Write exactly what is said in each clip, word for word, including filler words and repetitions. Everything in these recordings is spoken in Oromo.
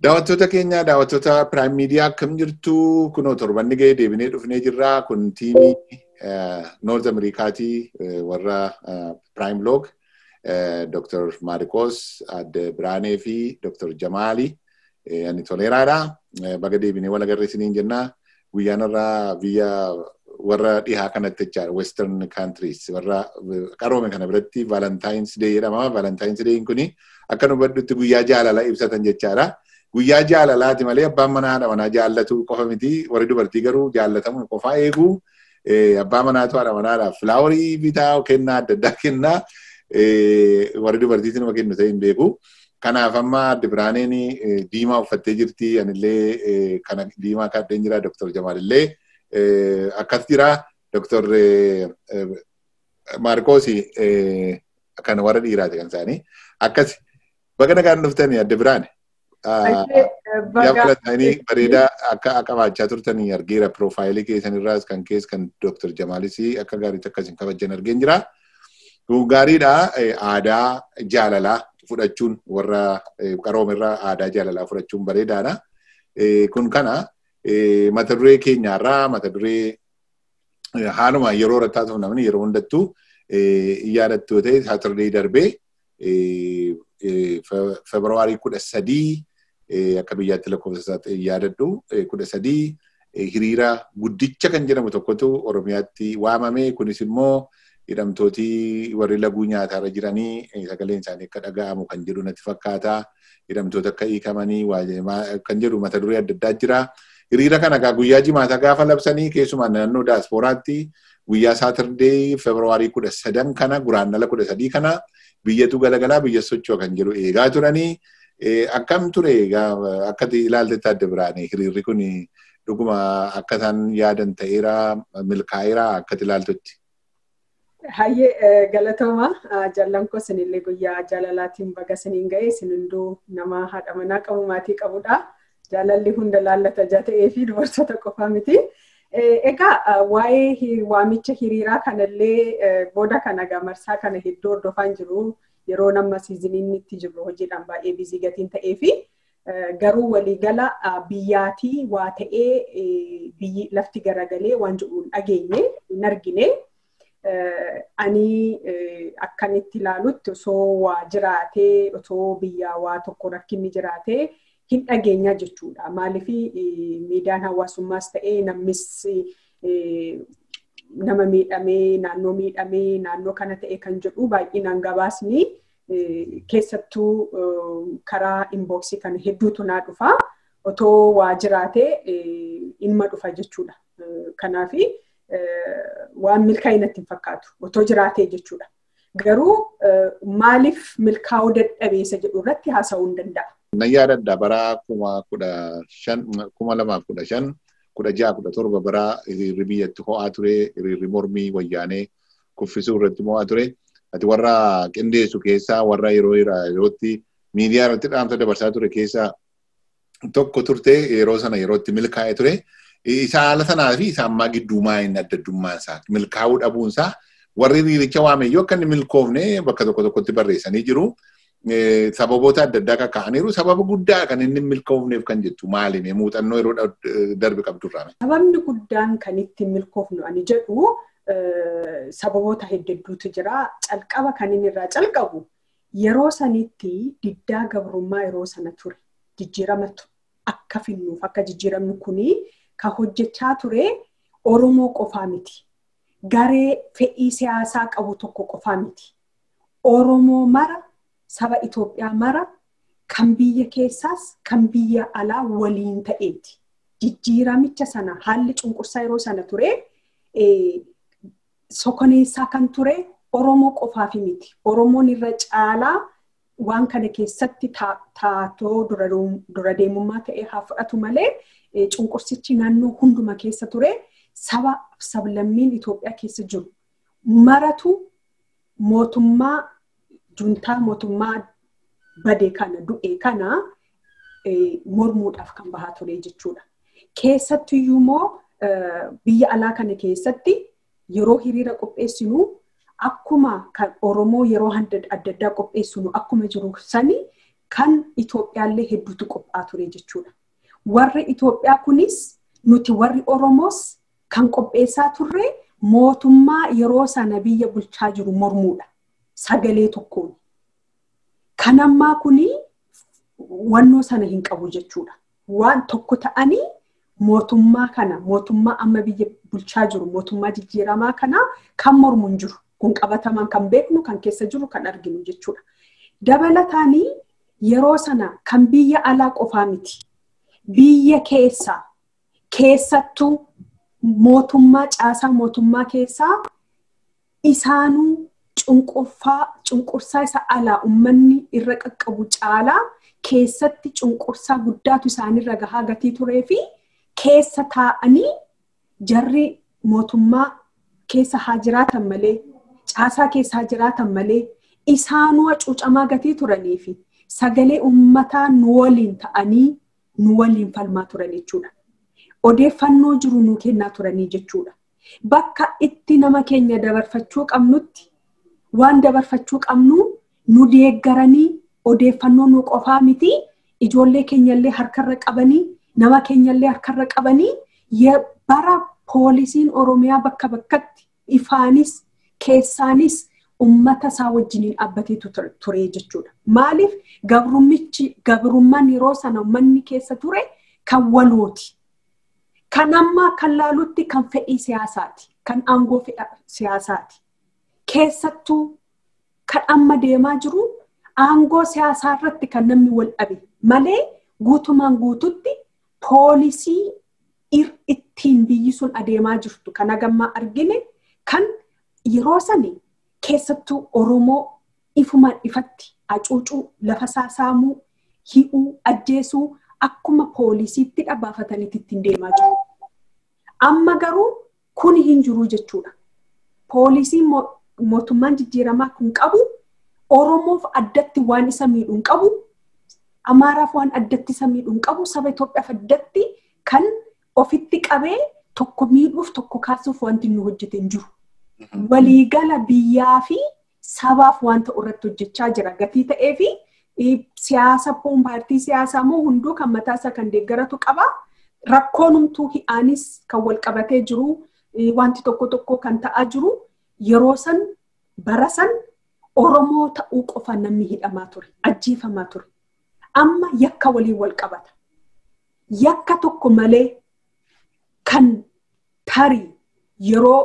Daawwattoota keenya daawwattoota Prime Media akkam jirtu kunoo torbanni ga'ee deebinee dhufnee jirra. Kun tiimii North Amerikaatii warra Prime Log Doctor Marikos Adde Biraanee fi Doctor Jamaali ani toleeraadha. Baga deebinee wal agarree isiniin jenna. Guyyaan irraa biyya warra dhihaa kanatti jechaadha Western countries warra qaroome kana biratti Valentine's Day jedhama. Valentine's Day kuni akka nu baddutti guyyaa jaalalaa ibsatan jechaadha. Guyyaa jaalalaati malee abbaan manaa haadha manaa jaallatu qofa miti. Warri dubartii garuu jaallatamu qofaa eegu. Abbaan manaatu haadha manaadhaaf filaaworii bitaa kennaa adda addaa kennaa. Warri dubartiitiin nama kennu ta'e hin beeku. Kanaaf amma Adde Biraaneen diimaa uffattee jirti. Anillee kana diimaa kaddeen jira. Doctor Jamaal illee akkas jira. Doctor Marikos kan warra dhiiraati kan isaanii. Akkas baga nagaan dhuftanii Adde Biraane. Yaaflatanii bareedaa akka qabaachaa turtanii argeera profaayilii keessan irraas kan keessa kan Doctor Jamaalis akka gaariitti akkasiin kabajan argeen jira. Gaariidha aadaa jaalalaa fudhachuun warra qaroome irraa aadaa jaalalaa fudhachuun bareedaadha. Kun kana mata duree keenyaarraa mata duree haaluma yeroo irratti haasa'u namni yeroo hundattuu yaadattuu ta'e Saturday darbee Februaarii kudha sadii akka biyyaatti lakkoofsa yaadadhu kudha sadii hiriira guddicha kan jedhamu tokkotu Oromiyaatti waamame. Kunis immoo hidhamtooti warri laguu nyaataarra jiranii sagaleen isaanii akka dhaga'amu kan jedhu natti fakkaata. Hidhamtoota akka hiikamanii kan jedhu mata duree adda addaa jira. Hiriira kana guyyaa jimaataa gaafa labsanii keessumaa naannoo daaspooraatti guyyaa Saturday Februaarii kudha sadan kana guraandhala kudha sadii kana biyyatu galagalaa biyya socho'u kan jedhu eegaa turanii. Akkam ture akkati ilaaltetti Adde Biraanee hiriirri kun dhuguma akka isaan yaadan ta'eera milkaa'eera akkati ilaaltutti. Hayyee galatooma jaallan koo sinillee guyyaa jaalalaatiin baga siniin ga'e sin hunduu nama haadha manaa qabu maatii qabudha. Jaalalli hunda laallata ta'ee fi dubartoota qofaa miti. Egaa waa'ee waamicha hiriiraa kanallee booda kana gamarsaa kana hedduu hordofaan jiru. Yeroo nama siiziniin itti jiru hojiidhaan baay'ee bizii gatiin ta'ee fi garuu waliigala biyyaatii waa ta'ee biyyi lafti garagalee waan jedhuun dhageenye hin argine. Ani akkanitti ilaalutti osoo waa jiraatee osoo biyyaa waa tokko rakkinni jiraatee hin dhageenya jechuudha. Maaliif miidiyaan hawaasummaas ta'ee namnis nama miidhamee naannoo miidhamee naannoo kana ta'e kan jedhu baay'inaan gabaasni keessattuu karaa inboxii kan hedduutu naa dhufa otoo waa jiraatee ilma dhufa jechuudha. Kanaaf waan milkaa'inatti hin fakkaatu otoo jiraatee jechuudha. Garuu maaliif milkaa'uu dadhabeessa jedhu irratti haasa'uu hin danda'a. Na yaadadha bara kuma lamaaf kudha shan kudha ja'a kudha torba bara hiriirri biyyatti ho'aa ture hiriirri mormii wayyaanee kuffisuu irratti mo'aa ture. Ati warra qindeessu keessaa warra yeroo yerootti miidiyaa irratti dhaamsa dabarsaa ture keessaa tokko turte yeroo sana yerootti milkaa'ee ture. Isa haala sanaa fi isa ammaa gidduu maa'in adda addummaan isaa milkaa'uu dhabuun isaa warri hiriiricha waameyyuu akka inni milkoofne bakka tokko tokkotti barreessanii jiru. Sababoota adda addaa kaka'aniiru sababa guddaa kan inni milkoofneef kan jettu maali muuxannoo yeroo darbe qabdurraa. Sababni guddaan kan itti milkoofnu ani jedhu sababoota hedduutu jira. Calqaba kan inni irraa calqabu yeroo sanitti diddaa gabrummaa yeroo sana ture jijjiiramatu akka finnuuf akka jijjiiramni kuni kan hojjechaa ture Oromoo qofaa miti. Garee fedhii siyaasaa qabu tokko qofaa miti. Oromoo mara saba Itoophiyaa mara kan biyya keessaas kan biyya alaa waliin ta'eeti. Jijjiiramicha sana haalli cunqursaa yeroo sana ture sokoneessaa kan ture Oromoo qofaaf miti. Oromoon irra caalaa waan kana keessatti taatoo dura deemummaa ta'ee haa fudhatu malee cunqursichi naannoo hunduma keessa ture saba sablammiin Itoophiyaa keessa jiru maratu mootummaa juntaa mootummaa badee kana du'ee kana mormuudhaaf kan bahaa ture jechuudha. Keessatti immoo biyya alaa kana keessatti yeroo hiriira qopheessinu akkuma kan Oromoo yeroo adda addaa qopheessinu akkuma jiru sani kan Itoophiyaallee hedduutu qophaa ture jechuudha. Warri Itoophiyaa kunis nuti warri Oromoos kan qopheessaa turre mootummaa yeroo sana biyya bulchaa jiru mormuudha. Sagalee tokkoon. Kan ammaa kuni wannoo sana hin qabu jechuudha. Waan tokko ta'anii mootummaa kana mootummaa amma biyya bulchaa jiru mootummaa jijjiiramaa kana kan mormu hin jiru. Kun qabatamaan kan beeknu kan keessa jiru kan arginu jechuudha. Dabalataanii yeroo sana kan biyya alaa qofaa miti. Biyya keessaa keessattuu mootummaa caasaa mootummaa keessaa isaanuu cunqurfaa cunqursaa isa alaa ummanni irra qaqqabu caalaa keessatti cunqursaa guddaatu isaanirra gahaa gatii turee fi keessa taa'anii jarri mootummaa keessa haa jiraatan malee caasaa keessa haa jiraatan malee isaanuu cuucamaa gatii turanii fi sagalee ummataa nu waliin ta'anii nu waliin falmaa turan jechuudha. Odeeffannoo jiru nu kennaa turanii jechuudha. Bakka itti nama keenya dabarfachuu qabnutti waan dabarfachuu qabnu nu deeggaranii odeeffannoo nu qofaa miti ijoollee keenyallee harkarra qabanii nama keenyallee harkarra qabanii bara poolisiin Oromiyaa bakka bakkatti ifaanis keessaanis ummata isaa wajjiniin dhaabbatee ture jechuudha. Maaliif gabrummichi gabrummaan yeroo sana ummanni keessa ture kan walooti. Kan ammaa kan laalutti kan fedhii siyaasaati. Kan aangoo fedha siyaasaati. Keessattuu kan amma deemaa jiru aangoo siyaasaa irratti kan namni wal dhabe malee guutumaan guututti poolisii ittiin biyyi sun adeemaa jirtu kan agammaa argine kan yeroo sanii keessattuu Oromoo ifumaan ifatti hacuucuu lafa saasaamuu hi'uu ajjeesuu akkuma poolisiitti dhaabafatanitti ittiin deemaa jiru. Amma garuu kun hin jiru jechuudha. Poolisiin mootummaan jijjiiramaa kun qabu Oromoof addatti waan isa miidhuun qabu Amaaraaf waan addatti isa miidhuun qabu saba Itoophiyaaf addatti kan ofitti qabee tokko miidhuuf tokko kaasuuf wanti nu hojjete hin jiru. Waliigala biyyaa fi sabaaf wanta irratti hojjechaa jira gatii ta'ee fi siyaasa poon paartii siyaasaa moo hunduu kan mataasaa kan deeggaratu qaba. Rakkoonumtuu hi'aanis kan wal qabatee jiru wanti tokko tokko kan ta'aa jiru yeroo san bara san Oromoo ta'uu qofa namni hidhamaa ture ajjeefamaa ture. Amma yakka waliin wal qabata. Yakka tokko malee kan tarii yeroo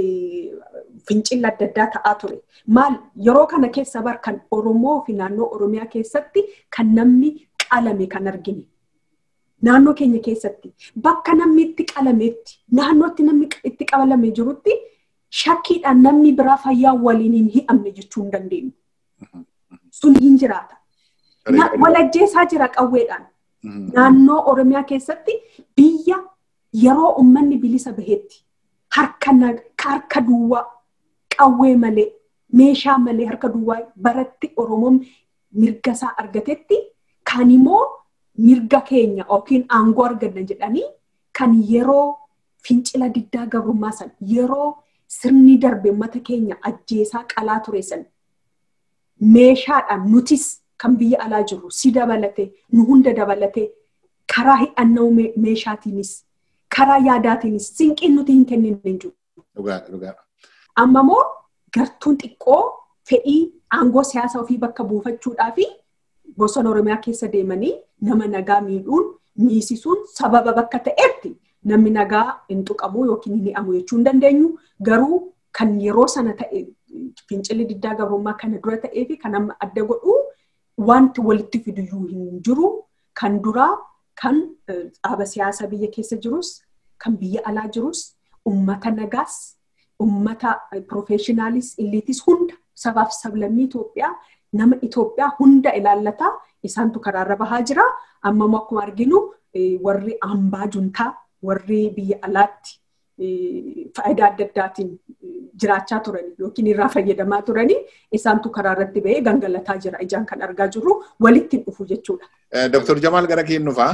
fincila adda addaa ta'aa ture. Maal yeroo kana keessa bar kan Oromoo fi naannoo Oromiyaa keessatti kan namni qalame kan argine. Naannoo keenya keessatti bakka namni itti qalameetti naannootti namni itti qabalame jirutti shakkiidhaan namni biraa fayyaa waliin hin hi'amne jechuu hin dandeenyu. Sun hin jiraata. Walajjeesaa jira qawweedhaan. Naannoo Oromiyaa keessatti biyya yeroo ummanni bilisa baheetti harka harka duwwaa qawwee malee meeshaa malee harka duwwaa baratti Oromoon mirga isaa argatetti kan immoo mirga keenya yookiin aangoo arganna jedhanii kan yeroo fincila diddaa gabrummaa san yeroo sirni darbe uummata keenya ajjeesaa qalaa ture san meeshaadhaan nutis kan biyya alaa jiru si dabalate nu hunda dabalate karaa hidhannoo meeshaatiinis karaa yaadaatiinis sinqiin nuti hin kennine hin jiru. Dhugaa dhugaa. Amma moo gartuun xiqqoo fedhii aangoo siyaasaa ofii bakka buufachuudhaa fi bosona Oromiyaa keessa deemanii nama nagaa miidhuun miisisuun sababa bakka ta'etti namni nagaa hin tuqamu yookiin hin hi'amu jechuu hin dandeenyu. Garuu kan yeroo sana ta'e fincilli diddaa gabrummaa kana dura ta'ee fi kan amma adda godhu wanti walitti fiduyyuu hin jiru. Kan duraa kan dhaaba siyaasa biyya keessa jirus kan biyya alaa jirus ummata nagaas ummata professionaalis illiitis hunda sabaaf sablammii Itoophiyaa nama Itoophiyaa hunda ilaallata isaantu karaarra bahaa jira. Amma akkuma arginu warri hambaa juntaa warri biyya alaatti faayidaa adda addaatiin jiraachaa turan yookiin irraa fayyadamaa turanii isaantu karaarratti bahee gangalataa jira ijaan kan argaa jirru walitti dhufu jechuudha. Doctor Jamal gara keenyuufaa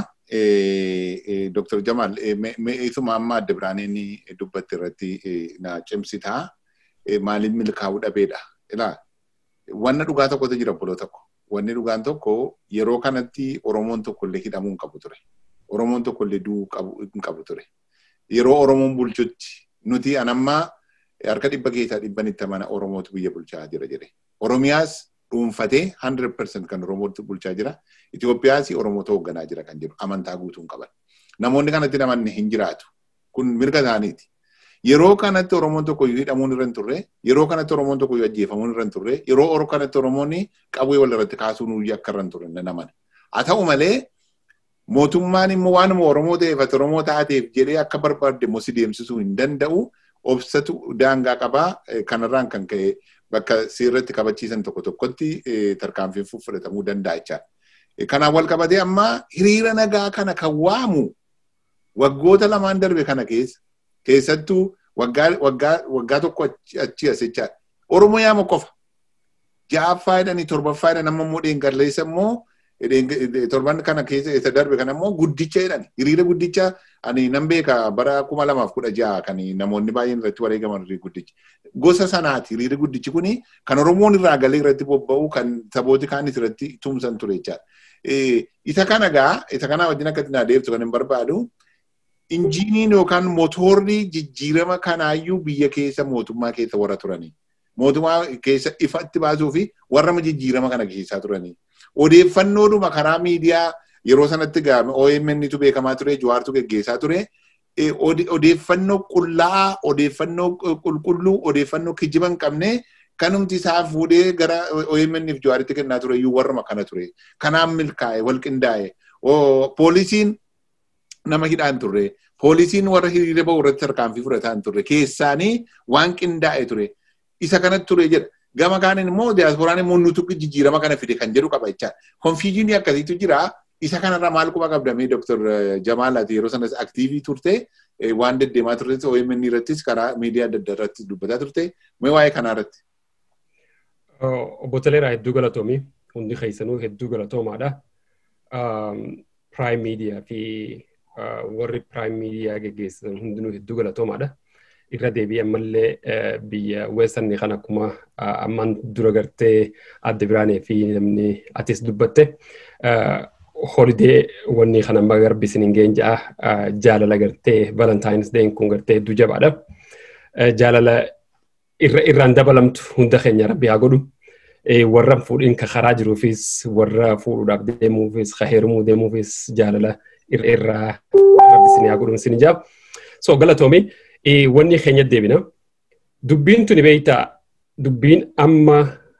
Doctor Jamal isuma amma adda biraaneen dubbatti irratti na cimsitaa maaliin milkaa'uu dhabeedha. Ilaa wanna dhugaa tokkotu jira boloo tokko wanni dhugaan tokko yeroo kanatti Oromoon tokko illee hidhamuu hin qabu ture. Oromoon tokko illee du'uu hin qabu ture. Yeroo Oromoon bulchutti nuti anammaa harka dhibba keessaa dhibban itti mana Oromootu biyya bulchaa jira jedhe. Oromiyaas dhuunfatee one hundred percent kan Oromootu bulchaa jira. Itoophiyaas Oromootu hoogganaa jira kan jedhu amantaa guutuun qaban. Namoonni kanatti namanne hin jiraatu. Kun mirga isaaniiti. Yeroo kanatti Oromoon tokko hidhamuun irra hin turre, yeroo kanatti Oromoon tokko ajjeefamuun irra hin turre, yeroo Oromoo kanatti Oromoonni qabee wal irratti kaasuun akka irra hin turre naman. Haa ta'u malee mootummaan immoo waanuma Oromoo ta'eef Oromoo taateef jedhee akka barbaade immoo si deemsisuu hin danda'u. Obsatu daangaa qabaa kanarraan kan ka'e bakka seerratti kabachiisan tokko tokkotti tarkaanfiin fudhatamuu danda'a jechaadha. Kanaan wal qabatee amma hiriira nagaa kana kan waamu waggoota lamaan darbe kana keessa keessattuu waggaa waggaa waggaa tokko achi as jechaadha. Oromoo yaama qofa. Ja'affaa jedhanii torbaffaa jedhan amma immoo dheengalleessa immoo torban kana keessa isa darbe kana immoo guddicha jedhani. Hiriira guddicha ani nan beeka bara kuma lamaaf kudha ja'a kan namoonni baay'een irratti wareegaman hiriira guddicha. Gosa sanaati hiriira guddichi kuni kan Oromoon irraa galee irratti bobba'u kan sabooti kaanis irratti tumsan ture jechaadha. Isa kana gaa isa kana wajjin akka itti deebtu kan hin barbaadu injiiniin yookaan motorri jijjiirama kanaayyuu biyya keessa mootummaa keessa warra turanii. Mootummaa keessa ifatti baasuu fi warra jijjiirama kana keessaa turanii. Odeeffannoodhuma karaa miidiyaa yeroo sanatti gaame O M N tu beekamaa ture, Jawaartu geggeessaa ture. Odeeffannoo qullaa, odeeffannoo qulqulluu, odeeffannoo kijiba hin qabne kanumti isaa fuudhee gara O M N fi Jawaaritti kennaa ture iyyuu warra kana ture. Kanaan milkaa'e, wal qindaa'e. Poolisiin nama hidhaan turre. Poolisiin warra hiriira ba'u irratti tarkaanfii fudhataan turre. Keessaanii waan qindaa'e ture. Isa kanatti ture jedha. Gama kaaniin immoo diyaaspooraan immoo nutu jijjiirama kana fide kan jedhu qaba jechaadha. Konfiijiinii akkasiitu jira. Isa kanarra maal quba qabdamee Doctor Jamaalaati yeroo sanas aktiivii turte waan deddeemaa turte O M N irrattis karaa miidiyaa adda addaa irratti dubbataa turte. Mee waa'ee kanaa irratti? Obbo Toleeraa hedduu galatoomii. Hundi keessanuu hedduu galatoomaadha. Prime Media fi warri Prime Media geggeessan hundinuu hedduu galatoomaadha. Irra deebii ammallee biyya Western kan akkuma amman dura gartee adda biraanee fi namni atis dubbatte holiday wanni kana magarbisiin ingeen ja'a jaalala gartee Valentine's Day kun gartee hedduu jabaadha. Jaalala irra irraan dabalamtu hunda keenya Rabbi haa godhu. Warra fuudhiin ka karaa jiruufis warra fuudhuudhaaf deemuufis ka heerumuu deemuufis jaalala irra irraa Rabbi haa godhu sin jaab. So galatoomii wanni keenya deebina. Dubbiin tuni beeyta dubbiin amma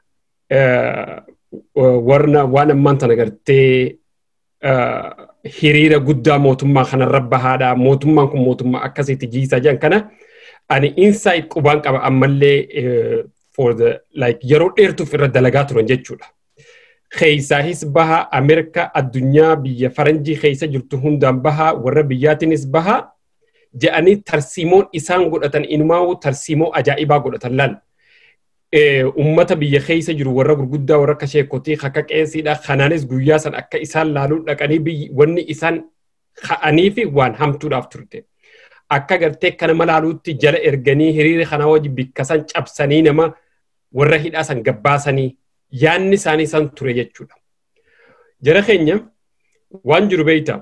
warna waan ammaan tana gartee hiriira guddaa mootummaa kanarra bahaadha. Mootummaan kun mootummaa akkasitti jiisaa jiran kana ani insight qubaan qaba ammallee for the like yeroo dheertuuf irra dalagaa turan jechuudha. Keessaahis baha Ameerikaa addunyaa biyya faranjii keessa jirtu hundaan baha warra biyyaatiinis baha je'anii tarsiimoon isaan godhatan inumaa tarsiimoo ajaa'ibaa godhatan laal. Ummata biyya keessa jiru warra gurguddaa warra akka sheekotii akka qeesiidha kanaanis guyyaa san akka isaan laaluu dhaqanii wanni isaan ka'anii fi waan hamtuudhaaf turte. Akka gartee kana malaaluutti jala erganii hiriira kana wajji bikkasan cabsanii nama warra hidhaa san gabbaasanii yaanni isaanii san ture jechuudha. Jara keenya waan jiru beeyta.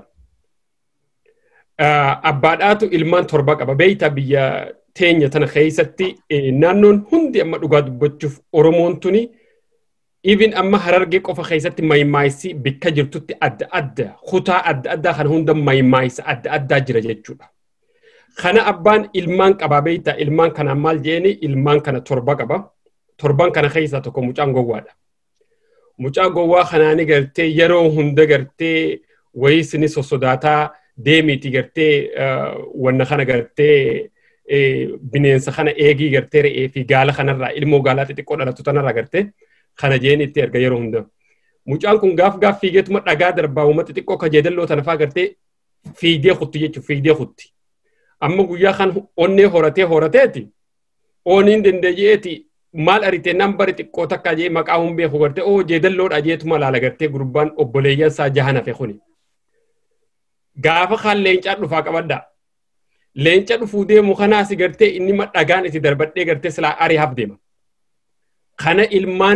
Abbaadhaatu ilmaan torba qaba beeyta biyya teenya tana keessatti naannoon hundi amma dhugaa dubbachuuf Oromoon tuni even amma Harargee qofa keessatti maymaayisi bikka jirtutti adda adda kutaa adda addaa kana hunda maymaayisa adda addaa jira jechuudha. Kana abbaan ilmaan qaba beeyta ilmaan kana maal jeeni ilmaan kana torba qaba. Torban kana keessa tokko mucaan gowwaadha. Mucaa gowwaa kanaani gartee yeroo hunda gartee wayisni sosodaataa deemiti gartee wanna kana gartee bineensa kana eegii gartee re'ee fi gaala kanarraa ilmoo gaalaa xixiqqoo dhalatu tanarraa gartee kana jeeni itti erga yeroo hunda. Mucaan kun gaaf gaaf fiigeetuma dhagaa darbaa uummata xixiqqoo kajeedalloo tanafaa gartee fiigdee kutti jechuudha fiigdee kutti. Amma guyyaa kan onnee horatee horateeti ooniin dandeejeeti maal aritee nambari xiqqoo takka jee maqaa hun beeku gartee oo jeedalloodha jeetuma laala gartee gurbaan obboleeyyan isaa jahan hafe kuni. Gaafa kan leencaa dhufaa qabadda. Leenca dhufuu deemu kanaas gartee inni dhagaan itti darbadhee gartee silaa ari'aaf deema. Kana ilmaan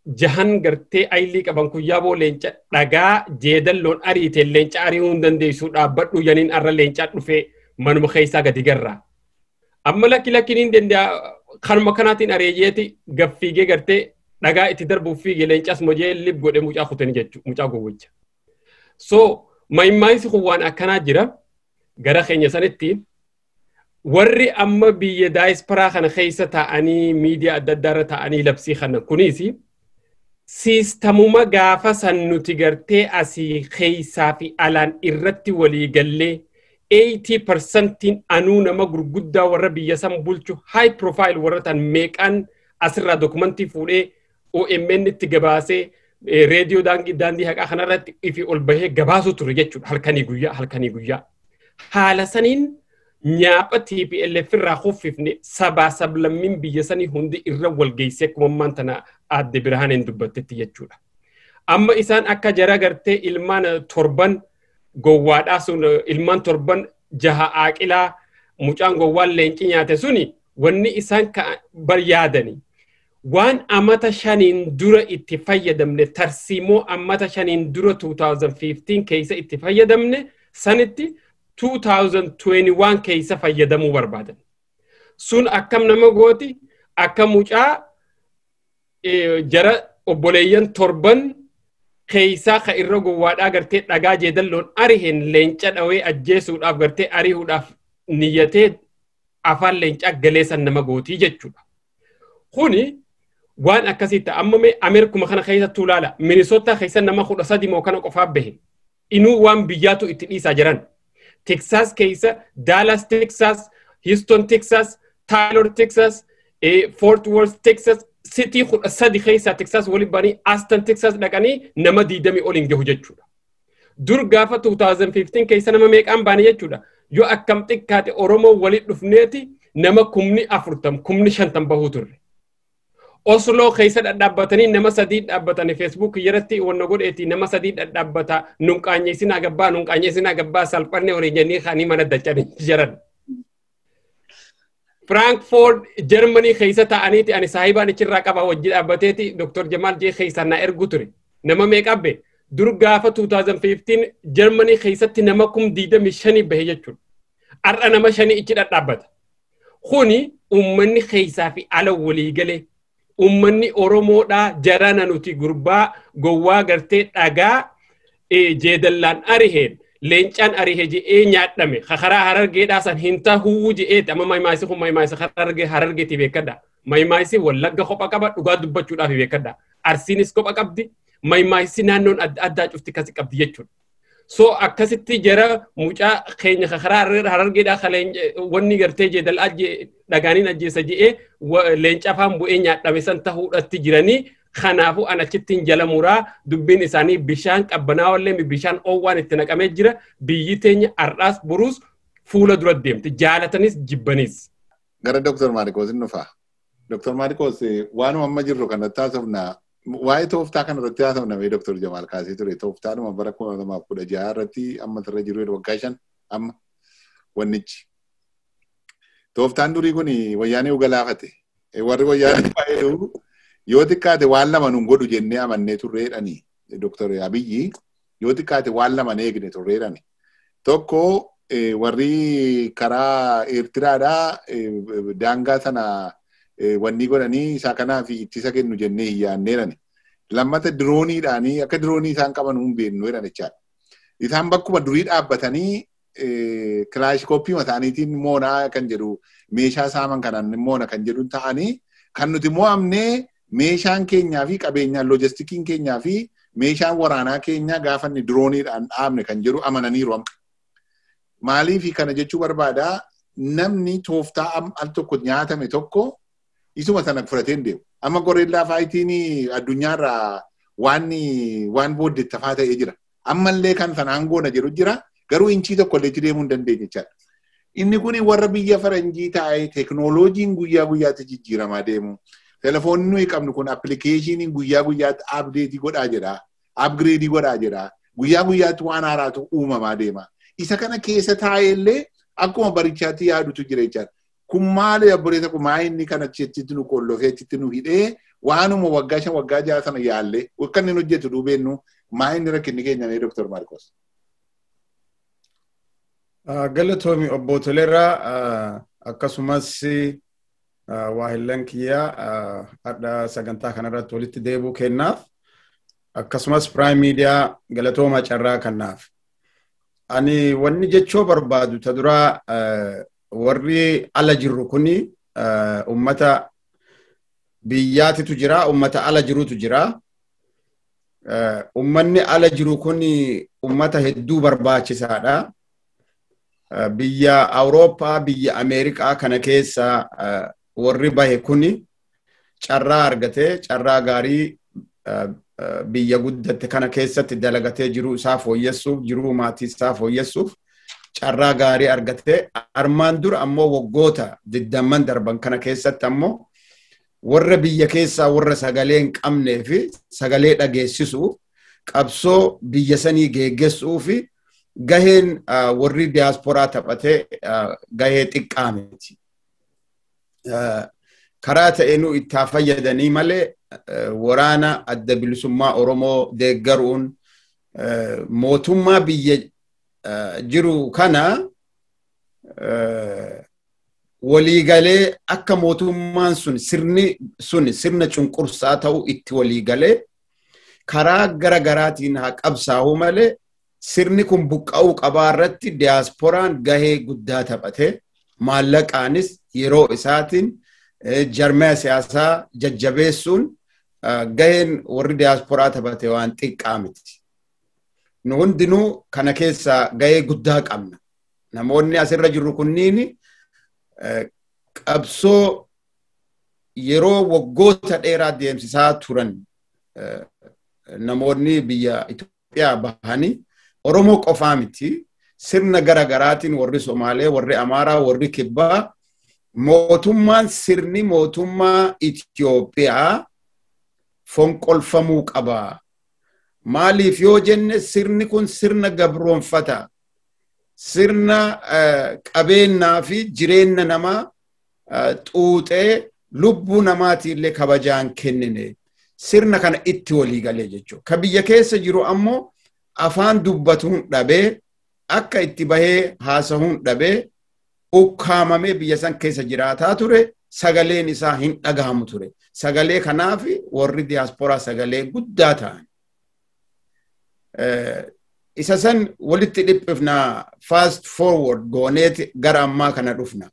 jahan gartee aylii qaban kuyyaa boo leenca dhagaa jeedalloon ariite leenca ari'uu hin dandeessu dhaabbadhu yaniin arra leencaa dhufee manuma keessaa gadi garraa. Amma lakki lakkiin hin danda'a kanuma kanaatiin areejeeti gaffiigee gartee dhagaa itti darbuuf fiigee leencas mojee lib godhe mucaa kutanii jechuudha mucaa gowwicha. So maayimmaayisi kun waan akkanaa jira gara keenya sanitti warri amma biyya daayisparaa kana keessa ta'anii miidiyaa adda addaa irra ta'anii labsii kana kuniisi siistamuma gaafa san nuti gartee asii keessaa fi alaan irratti walii gallee eighty percent anuu nama gurguddaa warra biyya san bulchu high profile warra tan meeqaan asirraa dokumentii fuudhee O M N itti gabaasee reediyoo daandii haqaa kanarratti ifi ol bahee gabaasu ture jechuudha halkanii guyyaa halkanii guyyaa. Haala saniin nyaapha T P L F irraa kuffifne sabaa sablammiin biyya sanii hundi irra walgeessee akkuma ammaan tana aadde Birhaaneen dubbattetti jechuudha. Amma isaan akka jara gartee ilmaan torban gowwaadhaa sun ilmaan torban jaha aaqilaa mucaan gowwaan leenci nyaate suni wanni isaan baryaadanii waan amata shaniin dura itti fayyadamne tarsiimoo amata shaniin dura two thousand fifteen keessa itti fayyadamne sanitti two thousand twenty-one keessa fayyadamuu barbaadan. Sun akkam nama gooti akka mucaa jara obboleeyyan torban keessaa ka irra gowwaadhaa gartee dhagaa jeedalloon ariheen leenca dhawee ajjeesuudhaaf gartee arihuudhaaf niyyatee afaan leencaa galeessan nama gootii jechuudha. Kuni waan akkasitti amma mee Ameerikuma kana keessa tuulaala Minnesota keessa nama kudha sadi moo kana qofaa bahe inuu waan biyyaatu itti dhiisaa jiran Texas keessa Dallas Texas Houston Texas Taylor Texas Fort Worth Texas City kudha sadi keessa Texas wali banii Austin Texas dhaqanii nama diidamii ol hin gahu jechuudha. Dur gaafa two thousand fifteen keessa nama meeqaan baane jechuudha. Yoo akkam xiqqaate Oromoo walitti dhufneeti nama kumni afurtam kumni shantam bahuu turre. Oslo keessa dhadhaabbatanii nama sadii dhaabbatanii Facebook irratti wanna godheeti nama sadii dhadhaabbata nunqaanyeessin agabbaa nunqaanyeessin agabbaa salphanne horiinyanii kaanii mana dachanii jiran. Frankfurt Germany keessa ta'aniiti ani saahibaan ichirraa qaba wajji dhaabbateeti Doctor Jamal J keessa na ergu ture. Nama meeqabbe dur gaafa two thousand fifteen Germany keessatti nama kum diidamii shanii bahe jechuudha. Har'a nama shanii ichi dhadhaabbata. Kuni uummanni keessaa fi ala walii galee ummanni Oromoodhaa jarana nuti gurbaa gowwaa gartee dhagaa jeedallaan ariheen leencaan arihee je'ee nyaadhame karaa harargeedhaa san hin tahuu je'eeti amma maymaayisi kun maymaayisi harargee harargeeti beekadha maymaayisi wallagga kopha qaba dhugaa dubbachuudhaaf beekadha arsiinis kopha qabdi maymaayisi naannoon adda addaa cufti kasi qabdi jechuudha. So akkasitti jara mucaa keenya karaa harargeedhaa kaleen wanni gartee jeedal ajje dhagaaniin ajjeessa je'ee leenca afaan bu'ee nyaadhame san tahuudhatti jiranii kanaafu an achittiin jala muraa dubbiin isaanii bishaan qabbanaa wallee bishaan oowwaan itti naqamee jira biyyi teenya ardhaas buruus fuula dura deemti jaalatanis jibbaniis. Gara Doctor Maarikoos hin dhufaa. Doctor Maarikoos waanuma amma jirru kanatti haasofnaa waa'ee tooftaa kana irratti haasofnamee Doctor Jamal kaasee ture tooftaadhuma bara kuma lamaaf kudha jaha irratti amma irra jiru waggaa shan amma wannichi. Tooftaan durii kun wayyaanee ugalaafate warri wayyaanee fayyadu yoo xiqqaate waan lama nun godhu jennee amannee turreedhani Doctor Abiyyi yoo xiqqaate waan lama eegne turreedhani. Tokko warri karaa Eertiraadhaa daangaa sana wanni godhanii isaa kanaaf ittisa kennu jennee hin yaanneerani. Lammata dirooniidhaanii akka diroonii isaan qaban hin beeknu jedhan jechaadha. Isaan bakkuma durii dhaabbatanii kilaashikooppii mataaniitiin moonaa kan jedhu meeshaa saaman kanaan moona kan jedhu ta'anii kan nuti mo'amnee meeshaan keenyaa fi qabeenyaan loojistikiin keenyaa fi meeshaan waraanaa keenyaa gaafa inni dirooniidhaan dhaabne kan jedhu amananiiru amma. Maaliif kana jechuu barbaada namni tooftaa al tokko nyaatame tokko isuma sana fudhatee deemu. Amma goreellaa faayitiin addunyaarraa waan waan booddettafaa ta'ee jira. Ammallee kan sanaan goona jedhu jira. Garuu inchii tokko illee deemuu hin dandeenye jechaadha. Inni kun warra biyya faranjii taa'ee teeknooloojiin guyyaa guyyaatti jijjiiramaa deemu. Telefoonni nuyi qabnu kun appilikeeshiniin guyyaa guyyaatti abdeetii godhaa jedha. Abgireedii godhaa jedha. Guyyaa guyyaatti waan haaraatu uumamaa deema. Isa kana keessa taa'ee illee akkuma barichaatti yaadutu jira jechaadha. kun maali abboleessa kun maa inni kana achitti nu kollofee achitti nu hidhee waanuma waggaa shan waggaa ja'a sana yaallee akka inni hojjetu duubeennu maa inni rakkinni keenya mee Doktor Maarkos. Galatoomi obbo Toleeraa akkasumas waahillan kiyyaa adda sagantaa kanarratti walitti deebuu kennaaf akkasumas Prime Media galatooma carraa kannaaf. Ani wanni jechoo barbaadu ta duraa warri ala jirru kuni ummata biyyaatitu jira, ummata ala jirutu jira. Ummanni ala jiru kuni ummata hedduu barbaachisaadha. Biyya Awurooppaa, biyya Ameerikaa kana keessa warri bahe kuni carraa argatee, carraa gaarii biyya guddatte kana keessatti dalagatee jiru isaa fooyyessuuf, jiru maatii isaa fooyyessuuf carraa gaarii argatee armaan dura ammoo waggoota digdamman darban kana keessatti ammoo warra biyya keessaa warra sagalee hin qabnee fi sagalee dhageessisuuf qabsoo biyya sanii geeggeessuu fi gaheen warri diaasporaa taphatee gahee xiqqaa miti. Karaa ta'eenuu itti fayyadanii malee waraana adda bilisummaa Oromoo deeggaruun mootummaa biyya jiru kana waliigalee akka mootummaan sun sirni sun sirna cunqursaa ta'u itti waliigalee karaa gara garaatiin haa qabsaa'u malee sirni kun buqqa'uu qabaa irratti diaasporaan gahee guddaa taphate maallaqaanis yeroo isaatiin jarmaya siyaasaa jajjabeessuun gaheen warri diaasporaa taphate waan xiqqaa miti. Nu hundinuu kana keessaa gahee guddaa qabna. Namoonni asirra jirru kunniin qabsoo yeroo waggoota dheeraa deemsisaa turan namoonni biyya Itoophiyaa bahanii Oromoo qofaa miti sirna gara garaatiin warri Somaalee, warri Amaaraa, warri Kibbaa mootummaan sirni mootummaa Itoophiyaa fonqolfamuu qaba. Maaliif yoo jenne sirni kun sirna gabroonfata. Sirna qabeenyaa fi jireenya namaa xuuxee lubbuu namaatiillee kabajaan kennine. Sirna kana itti walii galee jechuudha. Ka biyya keessa jiru ammoo afaan dubbatuun dhabee akka itti bahee haasa'uun dhabee ukkaamamee biyya san keessa jiraataa ture sagaleen isaa hin dhagahamu ture. Sagalee kanaaf warri diaasporaa sagalee guddaa ta'an. Isa san walitti dhiphifna fast forward gooneeti gara ammaa kana dhufna.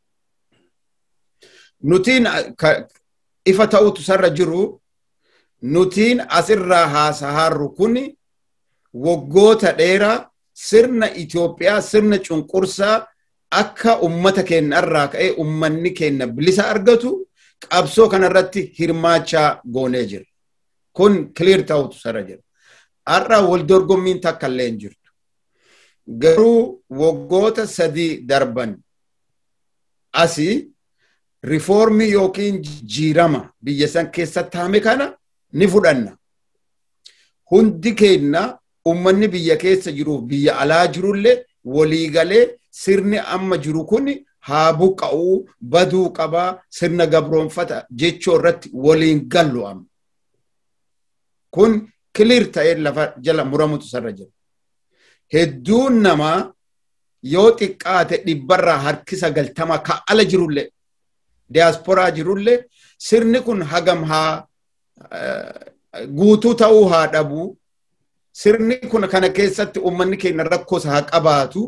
Nutiin ifa ta'utu sarra jiru nutiin asirraa haasaharru kuni waggoota dheeraa sirna Itoophiyaa sirna cunqursaa akka ummata keenya irraa ka'ee ummanni keenya bilisa argatu qabsoo kanarratti hirmaachaa goonee jira. Kun clear ta'utu sarra jira. Har'a wal dorgommiin takka illee hin jirtu. Garuu waggoota sadii darban asii rifoormii yookiin jijjiirama biyya san keessatti taame kana ni fudhanna. Hundi keenya ummanni biyya keessa jiruuf biyya alaa jirullee waliigalee sirni amma jiru kun haa buqqa'uu baduu qabaa sirna gabroonfata jechoo irratti waliin gallu amma. Kun clear ta'ee lafa jala muramutu sarra jira. Hedduun namaa yoo xiqqaate dhibbarraa harki sagaltama ka ala jirullee diaasporaa jirullee sirni kun hagam haa guutuu ta'uu haa dhabuu sirni kun kana keessatti ummanni keenya rakkoos haa qabaatu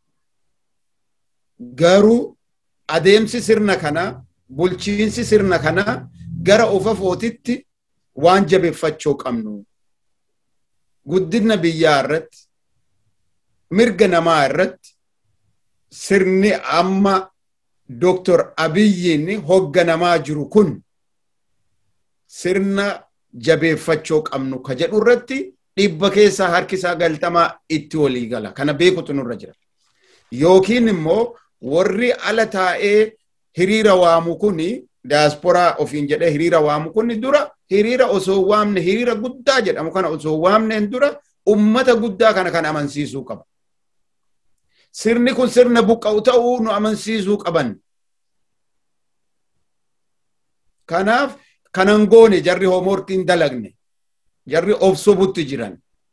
garuu adeemsi sirna kana bulchiinsi sirna kana gara ofa footitti waan jabeeffachuu qabnu. Guddina biyyaa irratti mirga namaa irratti sirni amma Doktor Abiyyiin hogganamaa jiru kun sirna jabeeffachuu qabnu ka jedhu irratti dhibba keessaa harki sagaltamaa itti walii gala. Kana beekutu nurra jira. Yookiin immoo warri ala taa'ee hiriira waamu kuni diaasporaa ofiin jedhee hiriira waamu kuni dura hiriira osoo waamne hiriira guddaa jedhamu kana osoo waamneen dura ummata guddaa kana kan amansiisuu qaba. Sirni kun sirna buqqa'u ta'uu nu amansiisuu qaban. Kanaaf kanan goone jarri hoomworkiin dalagne. Jarri obsobutti jiran.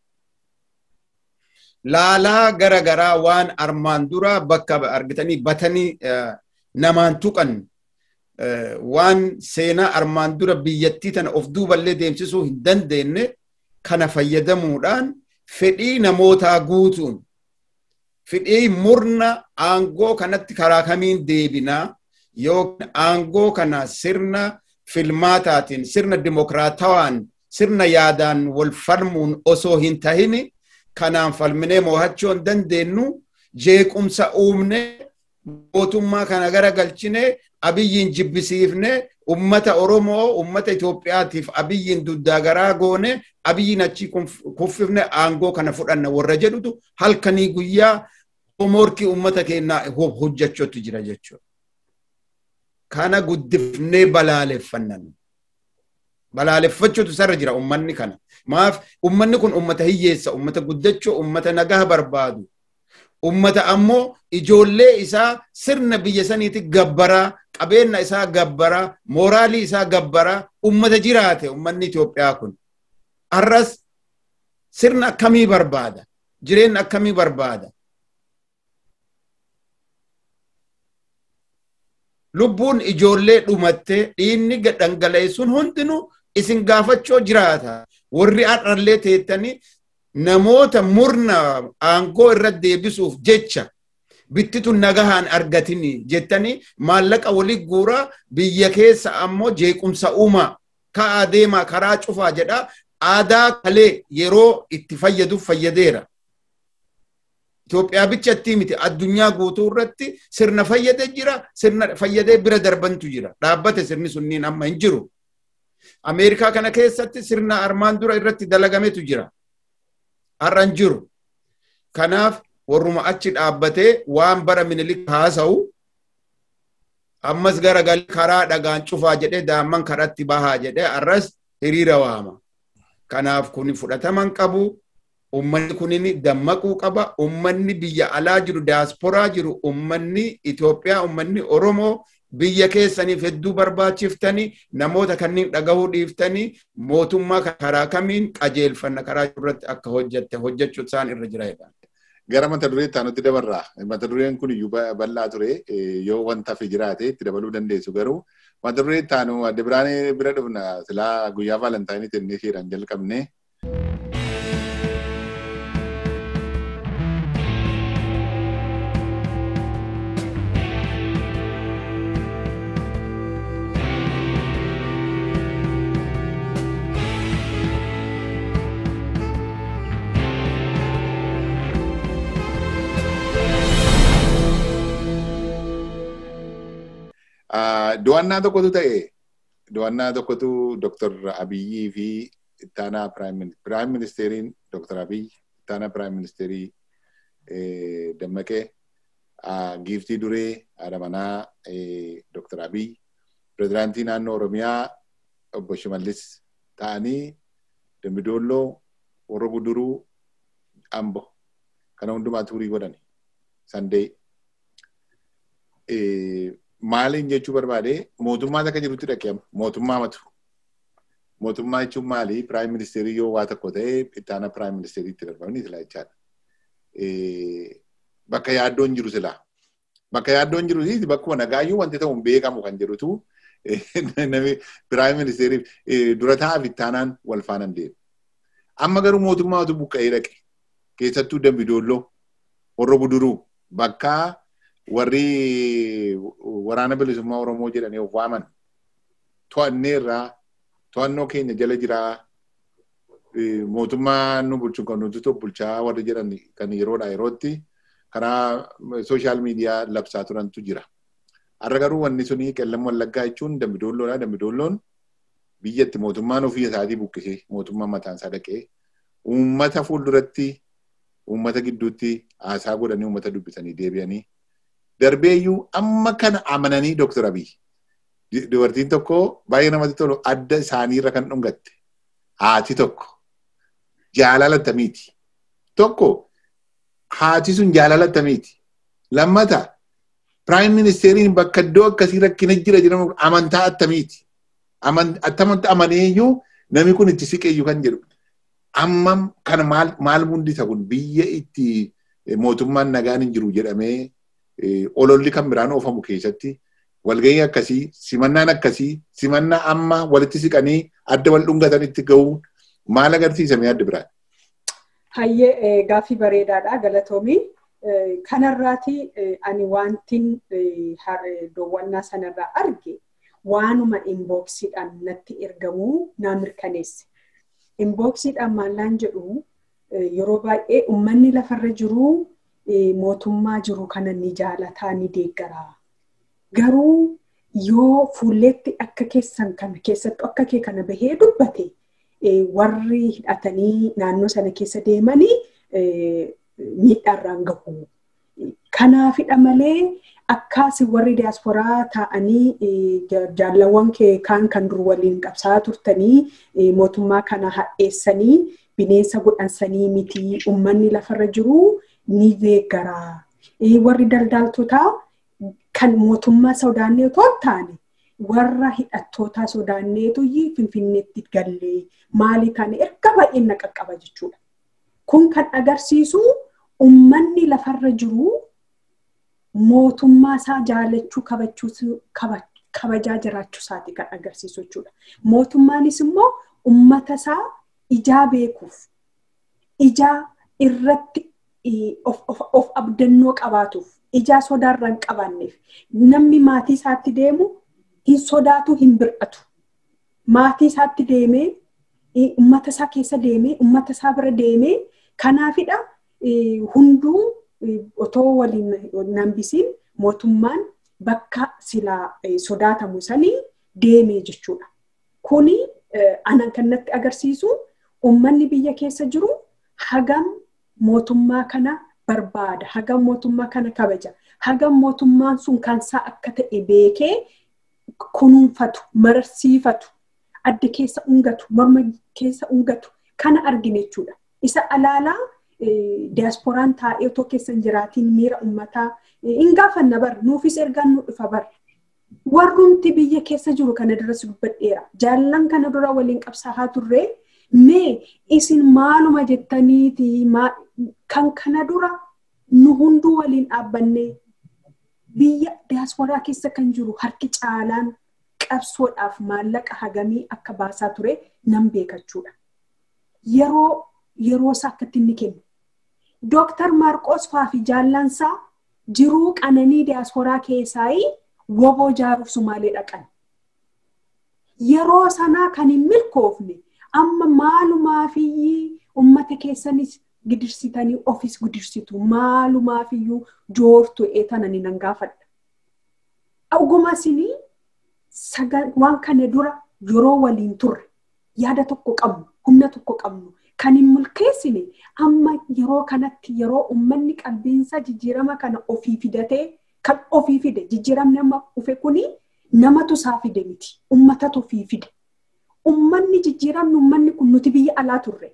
Laalaa gara garaa waan armaan dura bakka argitanii batanii namaan tuqan waan seenaa armaan dura biyyattii tana of duuballee deemsisuu hin dandeenye kana fayyadamuudhaan fedhii namootaa guutuun fedhii murna aangoo kanatti karaa kamiin deebinaa yookiin aangoo kana sirna filmaataatiin sirna dimokiraatawaan sirna yaadaan wal falmuun osoo hin tahini kanaan falminee mo'achuu hin dandeenyu jeequmsa uumne mootummaa kana gara galchine abiyyiin jibbisiifne ummata Oromoo ummata Itoophiyaatiif abiyyiin duddaa garaa goone abiyyiin achi kuffifne aangoo kana fudhanna warra jedhutu halkanii guyyaa hoomworkii ummata keenyaa hojjechuutti jira jechuudha. Kana guddifnee balaaleffannan. Balaaleffachuutu sarra jira ummanni kana. Maaf ummanni kun ummata hiyyeessa, ummata guddachuu, ummata nagaa barbaadu. Ummata ammoo ijoollee isaa sirna biyya saniiti gabbaraa, qabeenya isaa gabbaraa, mooraalii isaa gabbaraa, ummata jiraate ummanni Itoophiyaa kun. Arras sirna akkamii barbaada? Jireenya akkamii barbaada? Lubbuun ijoollee dhumattee dhiigni dhangala'e sun hundinuu isin gaafachoo jiraata. Warri har'allee teettanii namoota murna aangoo irra deebisuuf jecha bittituun nagahaan argatini jettanii maallaqa walii guuraa biyya keessa ammoo jeequmsa uumaa ka'aa deemaa karaa cufaa jedha aadaa kalee yeroo itti fayyaduuf fayyadeera. Itoophiyaa bichatti miti addunyaa guutuu irratti sirna fayyadee jira, sirna fayyadee bira darbantu jira. Dhaabbate sirni sunniin amma hin jiru. Ameerikaa kana keessatti sirna armaan dura irratti dalagametu jira. Har'a hin jiru. Kanaaf warruma achi dhaabbatee waan bara Minilik haasa'u ammas gara gal karaa dhagaan cufaa jedhee daamman karatti bahaa jedhee arras hiriira waama. Kanaaf kun fudhataman qabu. Ummanni kunini dammaquu qaba. Ummanni biyya alaa jiru, diaasporaa jiru, ummanni Itoophiyaa, ummanni Oromoo biyya keessaniif hedduu barbaachiftanii namoota kanneen dhagahuu dhiiftanii mootummaa karaa kamiin qajeelfanna karaa irratti akka hojjette hojjechuu isaan irra jira jedha. Gara mata duree taanutti dabarraa. Mata dureen kun iyyuu bal'aa ture yoo wanta fi jiraate itti dabaluu dandeessu garuu mata duree taanu adda biraanee bira dhufna silaa guyyaa Vaalentaayinii inni isheedhaan jalqabne. Doannaa tokkotu ta'e doannaa tokkotu Doctor Abiyyi fi ittaanaa Prime Ministeriin Doctor Abiyyi ittaanaa Prime Ministerii dammaqee giiftii duree haadha manaa Doctor Abiyyi pirezidaantii naannoo Oromiyaa obbo Shimallis ta'anii Dambidolloo warra Guduruu Ambo kana hundumaa tuurii godhani Sandee. Maaliin jechuu barbaade mootummaa takka jirutti dhaqeema mootummaa matu mootummaa jechuun maali Prime Ministerii yoo waa tokko ta'e ittaana Prime Ministeriitti darbanii silaa jechaadha. Bakka yaaddoon jiru silaa bakka yaaddoon jiru siiti bakkuma nagaayyuu wanti ta'uun beekamu kan jedhutu namni Prime Ministeriif dura taa'aaf ittaanaan wal faana deemu. Amma garuu mootummaa matu buqqa'ee dhaqe keessattuu Dambidolloo warra Guduruu bakka warri waraana bilisummaa Oromoo jedhanii of waaman to'anneerraa to'annoo keenya jala jiraa mootummaa nu bulchuun kan nuti bulchaa warri jedhan kan yeroodhaa yerootti karaa sooshaal miidiyaa labsaa turantu jira. Har'a garuu wanni suni qellam wallaggaa jechuun Dambidolloodha. Dambidolloon biyyatti mootummaan ofii isaatii buqqisee mootummaa mataan isaa dhaqee uummata fuulduratti uummata gidduutti haasaa godhanii uummata dubbisanii deebi'anii darbeeyyuu amma kana amananii Doctor Abiyyi. Dubartiin tokko baay'ee namatti tolu adda isaaniirra kan dhungatte. Haati tokko jaalala attamiiti. Tokko haati sun jaalala attamiiti. Lammata Prime Ministeriin bakka iddoo akkasii rakkina jira jedhamu amantaa attamiiti. Attamatti amaneeyyuu namni kun itti siqeeyyuu kan jedhu. Amma kana maal maal mundisa kun biyya itti mootummaan nagaan hin jiru jedhamee ololli kan biraan oofamu keessatti walgahii akkasii simannaan akkasii simannaa amma walitti siqanii adda wal dhungatanitti ga'uun maal agarsiisame adda biraan? Hayyee gaaffii bareedaadha galatoomii. Kanarraati ani wantin dowwannaa sanarraa arge waanuma inboxiidhaan natti ergamuu naa mirkaneesse. Inboxiidhaan maallaan jedhu yeroo baay'ee uummanni lafarra jiru mootummaa jiru kana ni jaalataa ni deeggaraa. Garuu yoo fuulleetti akka keessan kana keessatti akka kee kana bahee dubbate warri hidhatanii naannoo sana keessa deemanii miidhaarraan gahu. Kanaafidha malee akkaas warri diaasporaa ta'anii jaallawwan kee kaan kan dur waliin qabsaa turtanii mootummaa kana hadheessanii bineensa godhansanii miti uummanni lafarra jiru ni deeggaraa. Warri daldaltootaa kan mootummaa sodaannee otoo taane warra hidhattootaa sodaanneetu Finfinneetti gallee maalii taane erga baay'een na qaqqaba jechuudha. Kun kan agarsiisu uummanni lafarra jiru mootummaa isaa jaalachuu kabachuu kabajaa jiraachuu isaati kan agarsiisu jechuudha. Mootummaanis immoo uummata isaa ijaa beekuuf ijaa irratti of of of abdannoo qabaatuuf ijaa sodaarra hin qabaanneef namni maatii isaatti deemu hin sodaatu hin bir'atu. Maatii isaatti deemee uummata isaa keessa deemee uummata isaa bira deemee kanaafidha hunduu otoo waliin nambisiin mootummaan bakka silaa sodaatamu sanii deemee jechuudha. Kuni anan kanatti agarsiisu uummanni biyya keessa jiru hagam mootummaa kana barbaada, hagam mootummaa kana kabaja, hagam mootummaan sun kansaa akka ta'e beekee kunuunfatu, mararsiifatu, adda keessa ungatu, morma keessa ungatu kana argine jechuudha. Isa alaalaa diaasporaan taa'ee otoo keessan jiraatiin miira uummataa hin gaafanna bar nuufis ergaan nu dhufa bar. Warrumti biyya keessa jiru kana duras dubbadheera. Jaallan kana dura waliin qabsaa'aa turre mee isin maaluma jettaniiti kan kana dura nu hunduu waliin dhaabbannee biyya diaasporaa keessa kan jiru harki caalaan qabsoodhaaf maallaqa hagamii akka baasaa ture nan beekachuudha. Yeroo yeroo isaa akkatti inni kennu. Dooktar Maarqos Faafi jaallansaa jiruu qananii diaasporaa keessaa woboo jaaruuf Sumaalee dhaqan. Yeroo sanaa kan hin milkoofne amma maalumaafiyyii uummata keessanis gidirsitanii ofis gidirsitu maalumaafiyyuu joortu eetananii nan gaafadha. Dhugumasinii waan kana dura yeroo waliin turre yaada tokko qabnu humna tokko qabnu kan hin milkeessine amma yeroo kanatti yeroo uummanni qalbiinsa jijjiirama kana ofii fidatee kan ofii fide jijjiiramni amma dhufe kuni namatu isaa fide miti uummatatu ofii fide. Uummanni jijjiiramni uummanni kun nuti biyya alaa turre.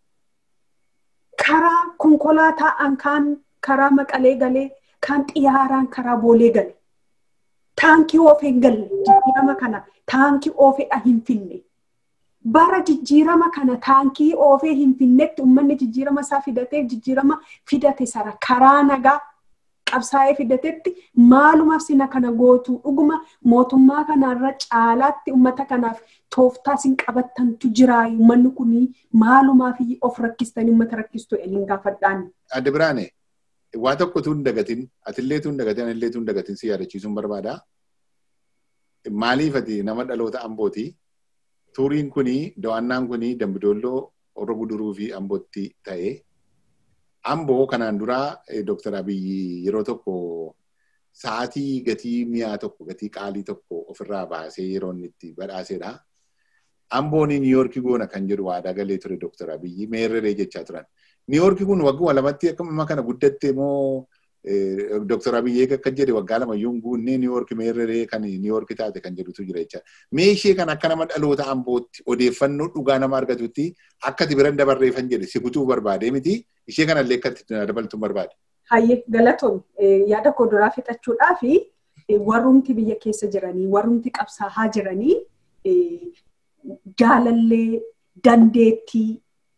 Karaa konkolaataan kaan karaa Maqalee galee kaan xiyyaaraan karaa Boolee galee. Taankii oofee galle jijjiirama kana taankii oofeedha hin finne. Bara jijjiirama kana taankii oofee hin finnetti uummanni jijjiirama isaa fidatee jijjiirama fidate sara karaa nagaa qabsaa'ee fidatetti maalumaaf sina kana gootu dhuguma mootummaa kanarra caalaatti uummata kanaaf tooftaa sin qabattantu jira uummanni kuni maalumaaf of rakkistanii uummata rakkistu eniin gaafadhaan. Adda Biraane waa tokko tuun dagatin atillee tuun dagatin anillee tuun dagatin si yaadachiisuun barbaada. Maaliif ati nama dhaloota Ambooti tuuriin kuni dawannaan kuni Dambidolloo Horroo Guduruu fi Ambootti ta'ee Amboo kanaan dura Dooktar Abiyyi yeroo tokko sa'aatii gatii mi'aa tokko gatii qaalii tokko ofirraa baasee yeroo inni itti badhaasedha. Amboon Niiyorkii goona kan jedhu waadaa galee ture Dooktar Abiyyi meerree jechaa turan. Niiyorkii kun waggaa lamatti akkuma kana guddatte moo Dooktar Abiyyi akka jedhe waggaa lama yoo guunnee Niiyorkii meerree kan Niiyorkii taate kan jedhutu jira jecha. Mee ishee kan akka nama dhaloota Ambootti odeeffannoo dhugaa nama argatutti akka itti biran dabarreeffan jedhe si kutuu barbaade miti. Ishee kanallee akkatti dabaltuun barbaade. Hayyee galatoom yaada koo duraa fixachuudhaa fi warrumti biyya keessa jiranii warrumti qabsaa'aa jiranii jaalallee dandeettii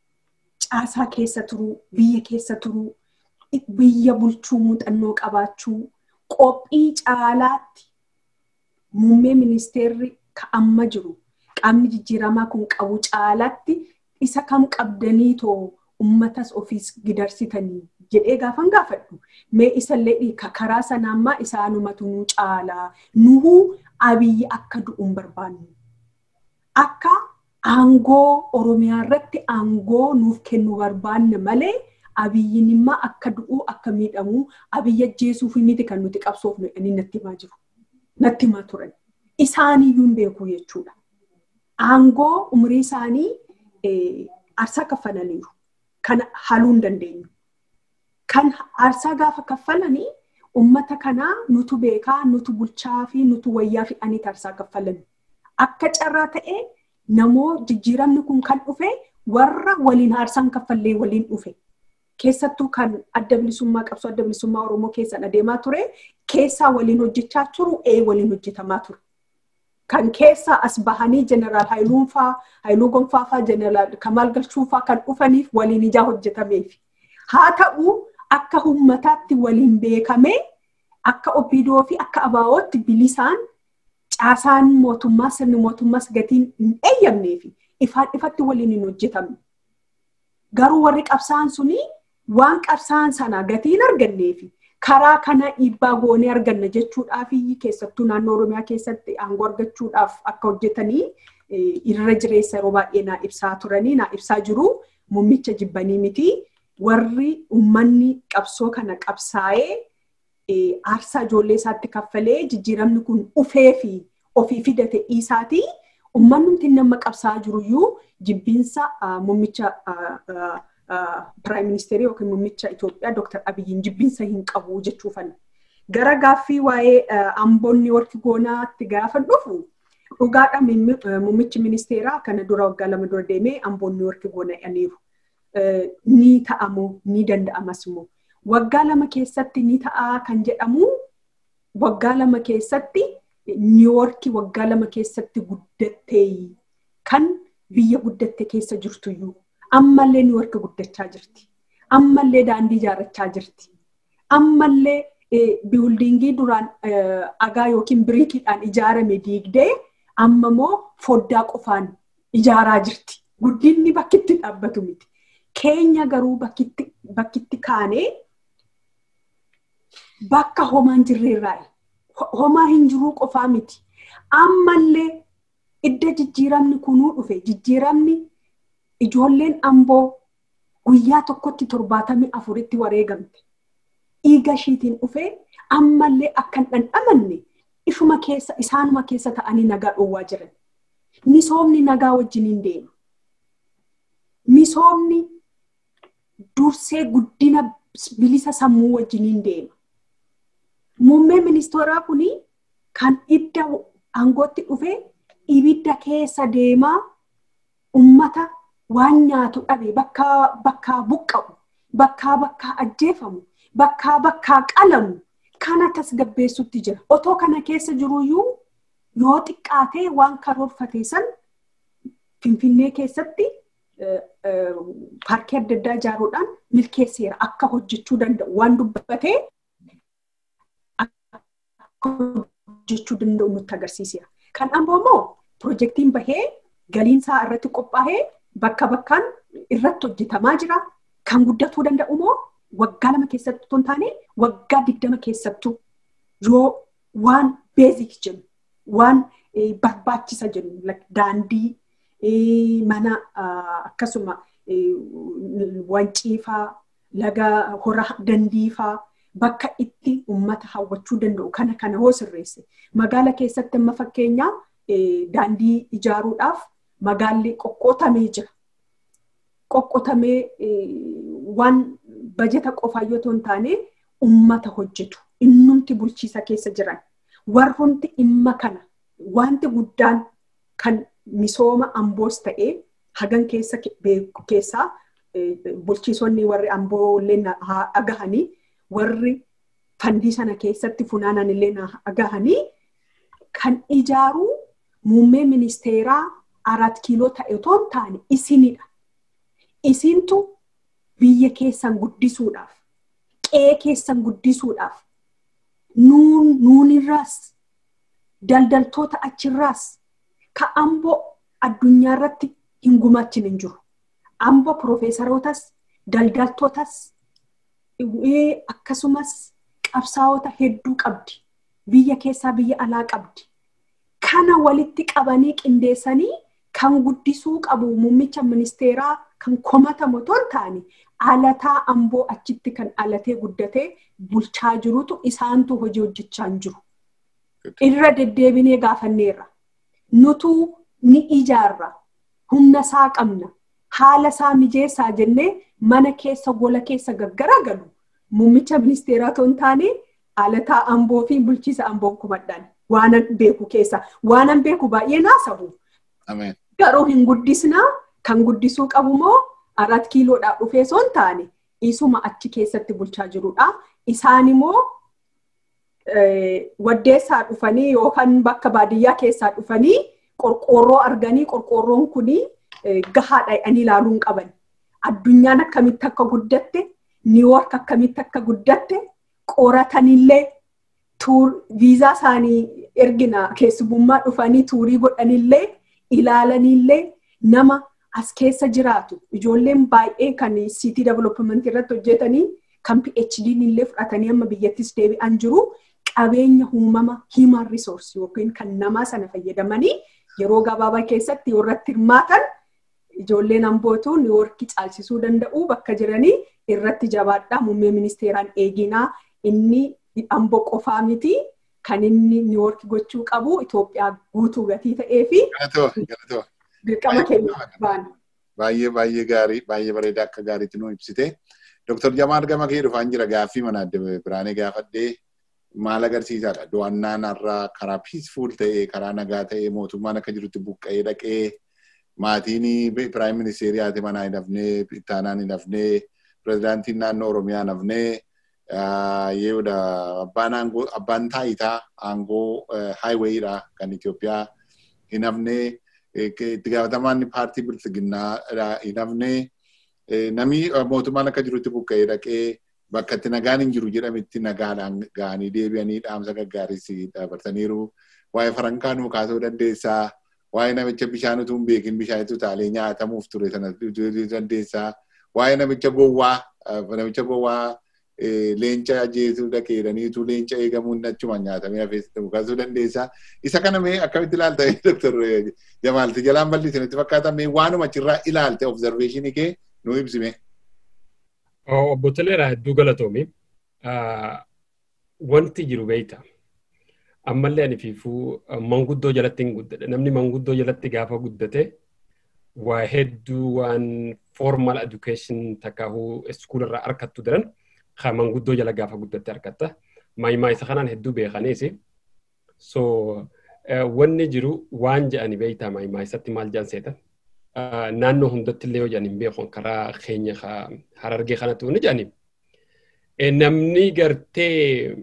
caasaa keessa turuu biyya keessa turuu biyya bulchuu muuxannoo qabaachuu qophii caalaatti muummee ministeerri ka amma jiru qaamni jijjiiramaa kun qabu caalaatti isa kam qabdanii too ummatas ofiis gidarsitanii jedhee gaafan gaafadhu mee isallee dhiika karaa sanaammaa isaanumatu nu caalaa nuhu abiyyi akka du'uun barbaannu akka aangoo oromiyaa irratti aangoo nuuf kennu barbaanne malee abiyyiin immoo akka du'uu akka miidhamu abiyya jeesuuf miti kan nuti qabsoofnu inni natti himaa jiru natti himaa turan isaaniyyuu hin beeku jechuudha aangoo umrii isaanii aarsaa kaffalaniiru kan haaluu hin dandeenyu kan aarsaa gaafa kaffalanii ummata kanaa nutu beekaa nutu bulchaa fi nutu wayyaa fi ani aarsaa kaffalanii akka carraa ta'ee namoo jijjiiramni kun kan dhufe warra waliin aarsaan kaffallee waliin dhufe keessattuu kan adda bilisummaa qabsoo adda bilisummaa Oromoo keessan adeemaa ture keessaa waliin hojjechaa turu ee waliin hojjetamaa ture kan keessaa as bahanii jeneraal Haayiluunfaa Haayiluu Gonfaafaa jeneraal Kamaal Galchuufaa kan dhufaniif waliin ijaa hojjetameef haa ta'u akka ummataatti waliin beekame akka Opiidoo fi akka Abaawootti bilisaan caasaan mootummaa sirni mootummaas gatiin hin eeyyamneef ifaan ifatti waliin hin hojjetamne garuu warri qabsaan suni waan qabsaan sana gatiin arganneef karaa kana dhiibbaa goonee arganna jechuudhaaf keessattuu naannoo Oromiyaa keessatti aangoo argachuudhaaf akka hojjetanii irra jireessa yeroo baay'ee naa ibsaa turanii naa ibsaa jiru muummicha jibbanii miti warri ummanni qabsoo kana qabsaa'ee aarsaa ijoollee isaatti kaffalee jijjiiramni kun ufee fi ofii fidate isaati ummannumti nama qabsaa jiruyyuu jibbiinsa muummicha Prime Minister yookiin muummicha Itoophiyaa Doctor Abiyyiin jibbiinsa hin qabu jechuufan gara gaaffii waa'ee amboonni warki goonaatti gaafa dhufu dhugaadha muummichi ministeeraa kana dura waggaa lama dura deemee amboonni warki goona jedhaniiru ni ta'amu ni danda'amas immoo waggaa lama keessatti ni ta'aa kan jedhamu waggaa lama keessatti niiwoorki waggaa lama keessatti guddattee kan biyya guddatte keessa jirtuyyuu ammallee niiwoorki guddachaa jirti ammallee daandii ijaarrachaa jirti ammallee biildingii duraan agaa yookiin biriikiidhaan ijaarame diigdee amma immoo foddaa qofaan ijaaraa jirti guddinni bakkitti dhaabbatu miti keenya garuu bakkitti bakkitti kaanee bakka homaan jirreerraayi homaa hin jiruu qofaa miti ammallee idda jijjiiramni kunuu dhufe jijjiiramni ijoolleen amboo guyyaa tokkotti torbaatamii afuritti wareegamte dhiiga ishiitiin dhufe ammallee akkan dhandhamanne ifuma keessa isaanuma keessa ta'anii nagaa dhoowwaa jiran misoomni nagaa wajjiniin deema misoomni dursee guddina bilisa sammuu wajjiniin deema muummee ministeeraa kuni kan idda aangootti dhufe ibidda keessa deemaa ummata waan nyaatu dhabe bakka bakka buqqa'u bakka bakka ajjeefamu bakka bakka qalamu kana tasgabbeessutti jira otoo kana keessa jiruyyuu yoo xiqqaatee waan karoorfate san Finfinnee keessatti paarkii adda addaa ijaaruudhaan milkeesseera akka hojjechuu danda'u waan dubbatee hojjechuu danda'u nutti agarsiiseera. Kan amboo immoo piroojeektiin bahee galiinsaa irratti qophaa'ee bakka bakkaan irratti hojjetamaa jira. Kan guddatuu danda'u immoo waggaa lama keessatti otoo hin taane waggaa digdama keessattuu yoo waan beezik jennu waan barbaachisa jennu daandii mana akkasuma wanciifaa laga hora dandiifaa bakka itti ummata hawwachuu danda'u kana kana hoo sirreesse magaala keessatti amma fakkeenyaa daandii ijaaruudhaaf magaalli qoqqootamee jira qoqqootamee waan bajeta qofaa yoo ta'u hin taane ummata hojjetu innumti bulchiisa keessa jiran warrumti imma kana wanti guddaan kan misooma amboos ta'ee hagan keessa keessaa bulchiisonni warri amboo illee agahanii warri fandii sana keessatti funaanan illee agahanii kan ijaaruu muummee ministeeraa arat kiiloo ta'e otoo hin taane isinidha. Isintu biyya keessan guddisuudhaaf, qe'ee keessan guddisuudhaaf, nuun nuunirraas, daldaltoota achirraas, ka Amboo addunyaa irratti hin gumaachin hin jiru. Amboo profeesarotas, daldaltootas, akkasumas qabsaa'ota hedduu qabdi. Biyya keessaa biyya alaa qabdi. Kana walitti qabanii qindeessanii kan guddisuu qabu muummicha ministeeraa kan komatamu otoo hin taane alataa Amboo achitti kan alatee guddatee bulchaa jirutu isaantu hojii hojjechaa hin jiru. Irra deddeebinee gaafanneerra. Nutu ni ijaarra. Humna isaa qabna. Haala isaa mijeessaa jennee mana keessa gola keessa gaggaragalu. Muummicha ministeeraa otoo hin taane alataa Amboo fi bulchiisa Amboo kumadhaan. Waanan beeku keessa. Waanan beeku baay'ee naasahu. Ameen. Garuu hin guddisnaa kan guddisuu qabu moo arat kiiloodhaa dhufee osoo hin taane isuma achi keessatti bulchaa jirudha. Isaan immoo waddeessaa dhufanii yookaan bakka baadiyyaa keessaa dhufanii qorqoorroo arganii qorqoorroon kunii gahaadha jedhanii ilaaluu hin qaban. Addunyaan akkamitti akka guddatte, Niiwoork akkamitti akka guddatte qoratanillee viizaa isaanii ergina keessummaa dhufanii tuurii godhanillee ilaalanillee nama as keessa jiraatu ijoolleen baay'ee kan city development irratti hojjetanii kan PhD illee fudhatanii amma biyyattis deebi'an jiru qabeenya uumama human resource yookiin kan nama sana fayyadamanii yeroo gabaabaa keessatti irratti hirmaatan ijoolleen Ambootu Niiwoorkii caalchisuu danda'u bakka jiranii irratti jabaadhaa muummee ministeeraan eeginaa inni Amboo qofaa miti kan inni Niiwoorkii gochuu qabu Itoophiyaa guutuu gatii ta'ee fi dirqama keenya baay'ee baay'ee gaarii baay'ee bareedaa akka gaariitti nu ibsite. Doktor Jamaal gama kee dhufaan jira gaaffii mana adda biraanee gaafadhee maal agarsiisaadha do'annaan har'aa karaa peaceful ta'ee karaa nagaa ta'ee mootummaan akka jirutti buqqa'ee dhaqee maatiin piraayim ministeeriyaati manaa hin hafnee ittaanaan hin hafnee pirezidaantiin naannoo Oromiyaa hin hafnee yeoda abbaan aangoo abbaan taayitaa aangoo highwayidha kan Itoophiyaa hin hafnee itti gaafatamaan paartii bilchiginnaa hin hafnee namni mootummaan akka jirutti buqqa'ee dhaqee bakka itti nagaan hin jiru jedhametti nagaadhaan ga'anii deebi'anii dhaamsa gaggaarii dabarsaniiru. Waa'ee farankaa nuu kaasuu dandeessaa. Waa'ee namicha bishaan utuu hin beekin bishaanitu taalee nyaatamuuf ture sana dandeessaa. Waa'ee namicha gowwaa namicha gowwaa leenca ajjeesuu dhaqeedhaniitu leenca eegamuun achuma nyaatamee hafees kaasuu dandeessaa. Isa kana mee akkamitti ilaalta Doktor Jamaal jalaan bal'isanitti fakkaata mee waanuma achirraa ilaalte observeeshinii kee nuu ibsime. Obbo Toleeraa hedduu galatoomi. Wanti jiru beeyta. Ammallee ani fiifuu manguddoo jalatti hin guddate. Namni manguddoo jalatti gaafa guddate waa hedduu waan formal education takkaahuu iskuularraa harkattu jiran haa manguddoo jala gaafa guddatte harkatta. Maayimaa isa kanaan hedduu beekaneesi. So wanni jiru waan jedhani beeyta maayimaa isatti maal jedhan seetan. Naannoo hundatti illee hojjan hin beekon karaa keenya Harargee kanatti hundi jedhani. Namni gartee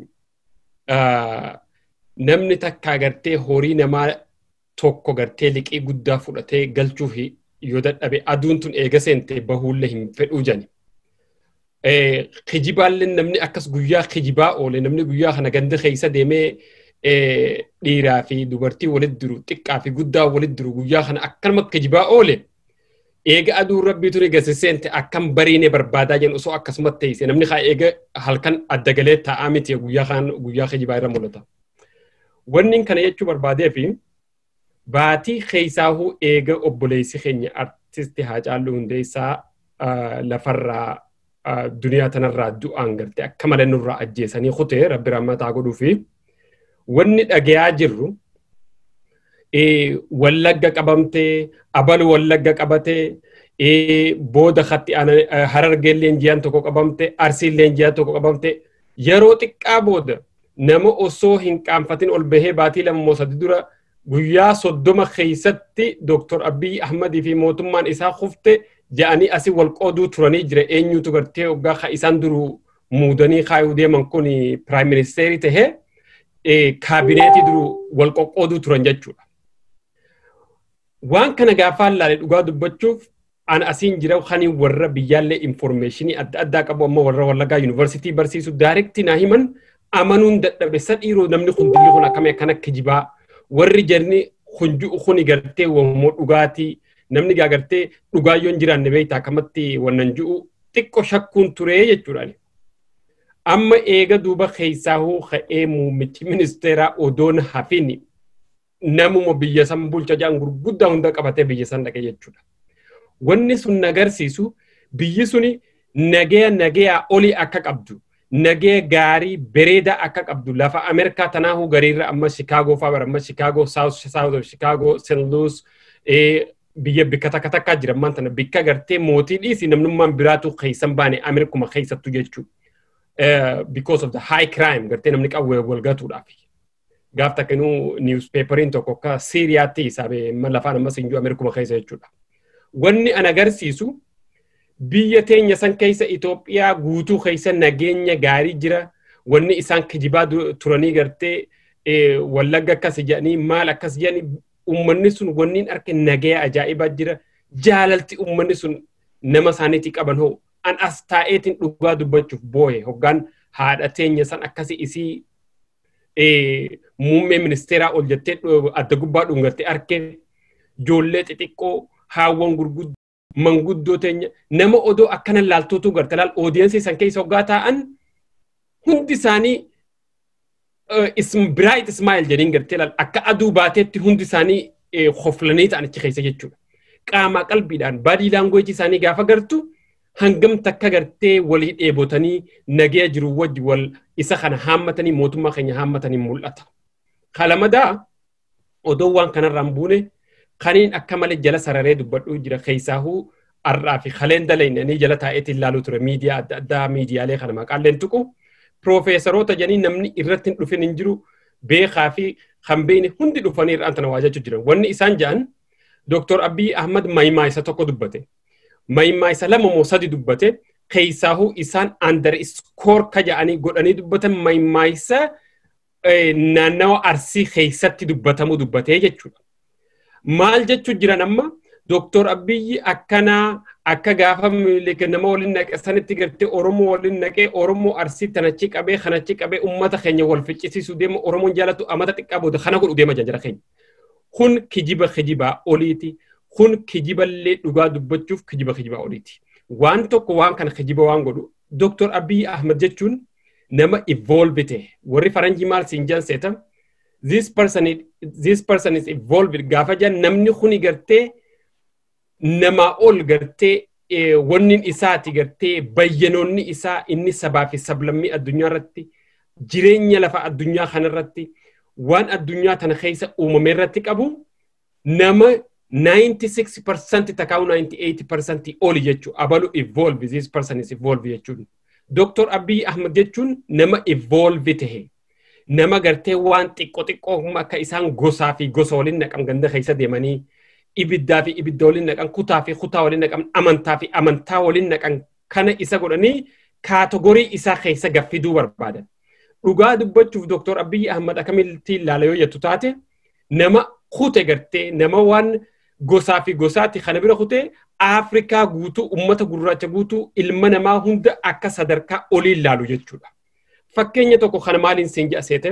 namni takka gartee horii namaa tokko gartee liqii guddaa fudhatee galchuuf yoo dadhabe aduun tun eega seente bahuullee hin fedhuu jedhani. Kijibaalleen namni akkas guyyaa kijibaa oole namni guyyaa kana ganda keessa deemee dhiiraa fi dubartii walitti jiru xiqqaa fi guddaa walitti jiru guyyaa kana akkanuma kijibaa oole eega aduun rabbii ture gaseseente akkam bariine barbaadaa jennu osoo akkasumatti teessee namni haa eega halkan adda galee taa'aa miti guyyaa kan guyyaa kijibaa irra mul'ata. Wanni kana jechuu barbaadee fi baatii keessaahuu eega obboleessi keenya artisti Haacaaluu Hundeessaa lafarraa duniyaa tanarraa du'aan gartee akka malee nurraa ajjeesanii kutee rabbi rahmataa godhuu fi wanni dhagayaa jirru wallagga qabamtee abal wallagga qabatee booda khatti Harargee leenjiyaan tokko qabamtee Arsii leenjiyaan tokko qabamtee yeroo xiqqaa booda nama osoo hin qaanfatin ol bahee baatii lama sadi dura guyyaa soddoma keessatti Doktor Abiy Ahmedii fi mootummaan isaa kufte jedhanii asii wal qooduu turanii jira eenyutu gartee waggaa isaan duru muudanii kaayuu deeman kun piraayim ministeerii tahee kaabineetii duru wal qoqqooduu turan jechuudha. Waan kana gaafaan laalee dhugaa dubbachuuf an asiin jira khani warra biyyaalee informationii adda addaa qabu amma warra Wallagaa University barsiisu directly naa himan amanuun dadhabe sadhiiroo namni hundillee kun akkamii akkana kijibaa warri jarni hunju khuni gartee wammoo dhugaatii namni gaagartee dhugaayyoon jiraanne beeyta akkamatti wannan ju'u xiqqoo shakkuun turee jechuudhaan. Amma eega duuba keessaahuu ka'ee muummichi ministeeraa odoon hafini namuma biyya san bulcha jaan gurguddaa hunda qabatee biyya san dhaqe jechuudha. Wanni sun nagarsiisu biyyi suni nagaya nagaya oli akka qabdu nagaya gaarii bereeda akka qabdu lafa Ameerikaa tanaahuu gariirra amma Chicago faa bara amma Chicago South South of Chicago Saint Louis biyya bikka takka takka jira ammaan tana bikka gartee mootii dhiisi namnummaan biraatu keessan baane Ameerikuma keessattu jechuudha. Because of the high crime gartee namni qawwee wal gatuudhaaf. Gaaf takkinuu newspaperiin tokko akka Siiriyaatti isaabe lafaan ammas hinjuu Ameerikuma keessa jechuudha. Wanni an agarsiisu biyya teenya san keessa Itoophiyaa guutuu keessa nageenya gaarii jira. Wanni isaan kijibaa turanii gartee Wallagga akkas jedhanii maal akkas jedhanii ummanni sun wanni arke nagaya ajaa'ibaa jira. Jaalalti ummanni sun nama isaaniitii qaban hoo an as taa'eetiin dhugaa dubbachuuf booye hoggaan haadha teenya san akkasi isii muummee ministeeraa ol jettee adda gubbaa dhungattee arke ijoollee xixiqqoo haawwan gurguddoo manguddoo teenya nama odoo akkana laaltootu garte laal oodiyensii san keessa hoggaa taa'an hundi isaanii bright smile jedhin garte laal akka aduu baateetti hundi isaanii khoflanii ta'an achi keessa jechuudha. Qaama qalbiidhaan body language isaanii gaafa gartu hangam takka gartee walii dheebotanii nagaya jiru wajji wal isa kana haammatanii mootummaa keenya haammatanii mul'ata. Kalamadaa odoo waan kanarraan buune kaniin akka malee jala sararee dubbadhuu jira keessaahuu arraa fi kaleenda leenanii jala taa'eetiin ilaaluu ture miidiyaa adda addaa miidiyaalee kana maqaalleen tuqu piroofeesaroota jedhanii namni irratti hin dhufin hin jiru beekaa fi kan beeyne hundi dhufanii irraan tana waajachuu jiran. Wanni isaan jedhan Doktor Abiy Ahmad mayimaa isa tokko dubbate. Mayimaa isa lama moo sadi dubbate keessaahuu isaan underscore ka jedhanii godhanii dubbatan mayimaa isa naannawa Arsii keessatti dubbatamu dubbatee jechuudha. Maal jechuu jiran amma Doktor Abiy akkana akka gaafa nama waliin naqe sanitti gartee Oromoo waliin naqee Oromoo Arsii tanachi qabee kanachi qabee ummata keenya wal ficcisiisuu deema Oromoon jaalatu amata xiqqaa booda kana godhu deema jara keenya. Kun kijiba kijibaa oliiti. Kun kijiballee dhugaa dubbachuuf kijiba kijibaa oliiti. Waan tokko waan kana kijiba waan godhu Doktor Abiy Ahmad jechuun nama evolve ta'e warri faranjii maal siin janseeta. This person is, this person is evolved gaafa jan namni kuni gartee nama ol gartee wannin isaati gartee bayyanoonni isaa inni sabaa fi sablammii addunyaa irratti jireenya lafa addunyaa kanarratti waan addunyaa tana keessa uumame irratti qabu nama ninety-six percent takaawu ninety-eight percent oli jechuu abalu evolve this person is evolve jechuun Doktor Abiy Ahmad jechuun nama evolve ta'e nama gartee waan xiqqoo xiqqoo akka isaan gosaa fi gosa waliin naqam ganda keessa deemanii ibiddaa fi ibidda waliin naqan kutaa fi kutaa waliin naqan amantaa fi amantaa waliin naqan kana isa godhanii kaatagorii isaa keessa gaffiduu barbaadan. Dhugaa dubbachuuf Doktor Abiy Ahmad akkamitti ilaala yoo jettu taate nama kute gartee nama waan gosaa fi gosaatti kana bira kutee Afrikaa guutuu ummata gurraacha guutuu ilma namaa hunda akka sadarkaa olii ilaalu jechuudha. Fakkeenya tokko kana maaliin siin jedhaseete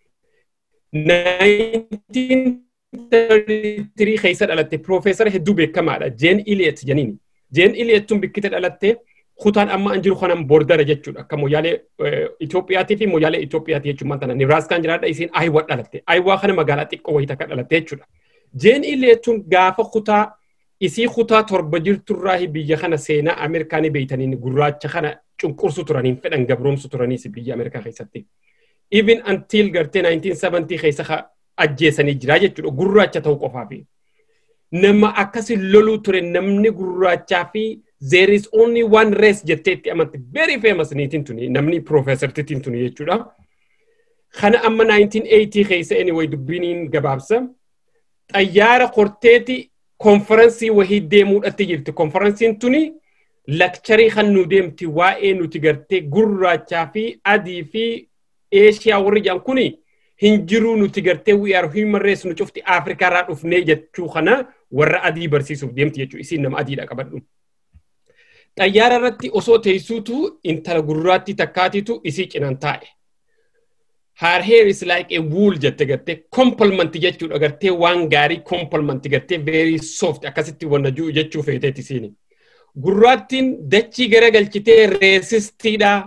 nineteen thirty-three keessa dhalatte Profeesar hedduu beekamaadha Jane Elliot janiini. Jane Elliot tun bikkite dhalatte kutaan amma an jiru kanan bordara jechuudha. Akka moyyaalee Itoophiyaatii fi moyyaalee Itoophiyaati jechuun maantana Nebraaskaan jiraadha isiin Iowa dhalatte. Iowa kana magaalaa xiqqoo wayii takka dhalatte jechuudha. Jane Elliot tun gaafa kutaa isii kutaa torba jirturraa biyya kana seenaa Ameerikaanii beeytaniin gurraacha kana cunqursu turaniin fedhan gabroomsu turaniis biyya Ameerikaa keessatti. Even until gartee nineteen seventy keessa ajjeesanii jira jechuudha gurraacha ta'uu qofaa fi nama akkasi loluu ture namni gurraachaa fi there is only one race jetteetti amanti very famous niitiin tuni namni Profeesar titiin tuni jechuudha. Kana amma nineteen eighty keessa anyway dubbiniin gabaabsa xayyaara korteeti konferensii wahii deemuudhatti jirti. Konferensiin tuni lakcharii kan nu deemti waa'ee nuti gartee gurraachaa fi adii fi Eeshiyaa warri jedhan kuni hin jiru nuti gartee we are human race nu cufti Afrikaa irraa dhufnee jechuu kana warra adii barsiisuuf deemti jechuudha isiin nama adiidha qabadhu. Xayyaara irratti osoo teessuutu intala gurraattii takkaatitu isii cinaan taa'e. Her hair is like a wool jette gartee compliment jechuudha gartee waan gaarii compliment gartee very soft akkasitti wanna juu jechuu feeteeti isiin. Gurraattiin dachii garagalchitee reesistiidha.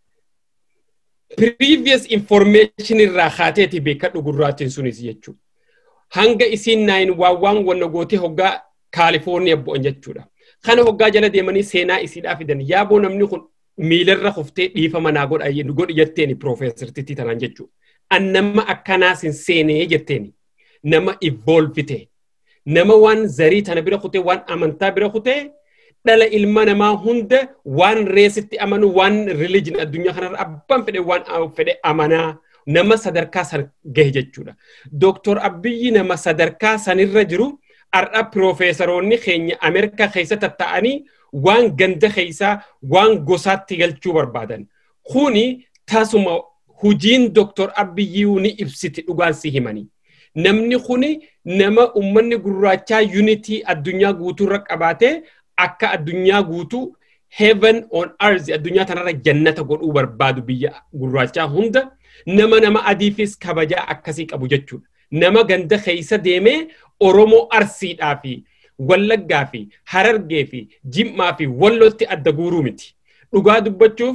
Previous information irraa haateeti beekadhu gurraattiin sunis jechuudha. Hanga isiin naayin waan wanna gootee hoggaa Kaalifoorniyaa bu'an jechuudha. Kana hoggaa jala deemanii seenaa isiidhaa fidan yaaboo namni kun miilarra kuftee dhiifama naa godha godhi jetteeni Profeesar Titii tanaan jechuudha. An nama akkanaas hin seenee jetteeni. Nama evolvite. Nama waan zarii tana bira kutee waan amantaa bira kutee dhala ilma namaa hunda waan reesitti amanu waan religion addunyaa kanarra abbaan fedhe waan fedhe amanaa nama sadarkaa san gahe jechuudha. Doktor Abiyyi nama sadarkaa sanirra jiru ar'a Profeesaroonni keenya Ameerikaa keessa tatta'anii waan ganda keessaa waan gosaatti galchuu barbaadan. Kuni tasuma hujiin Doktor Abiyyi ni ibsiti dhugaan si himanii. Namni kuni nama ummanni gurraachaa unity addunyaa guutuurra qabaatee akka addunyaa guutuu heaven on earth addunyaa tanarra jannata godhuu barbaadu biyya gurraachaa hunda nama nama adiifis kabajaa akkasii qabu jechuudha. Nama ganda keessa deemee Oromoo Arsiidhaa fi Wallaggaa fi Harargee fi Jimmaa fi Wallootti adda guuruu miti. Dhugaa dubbachuuf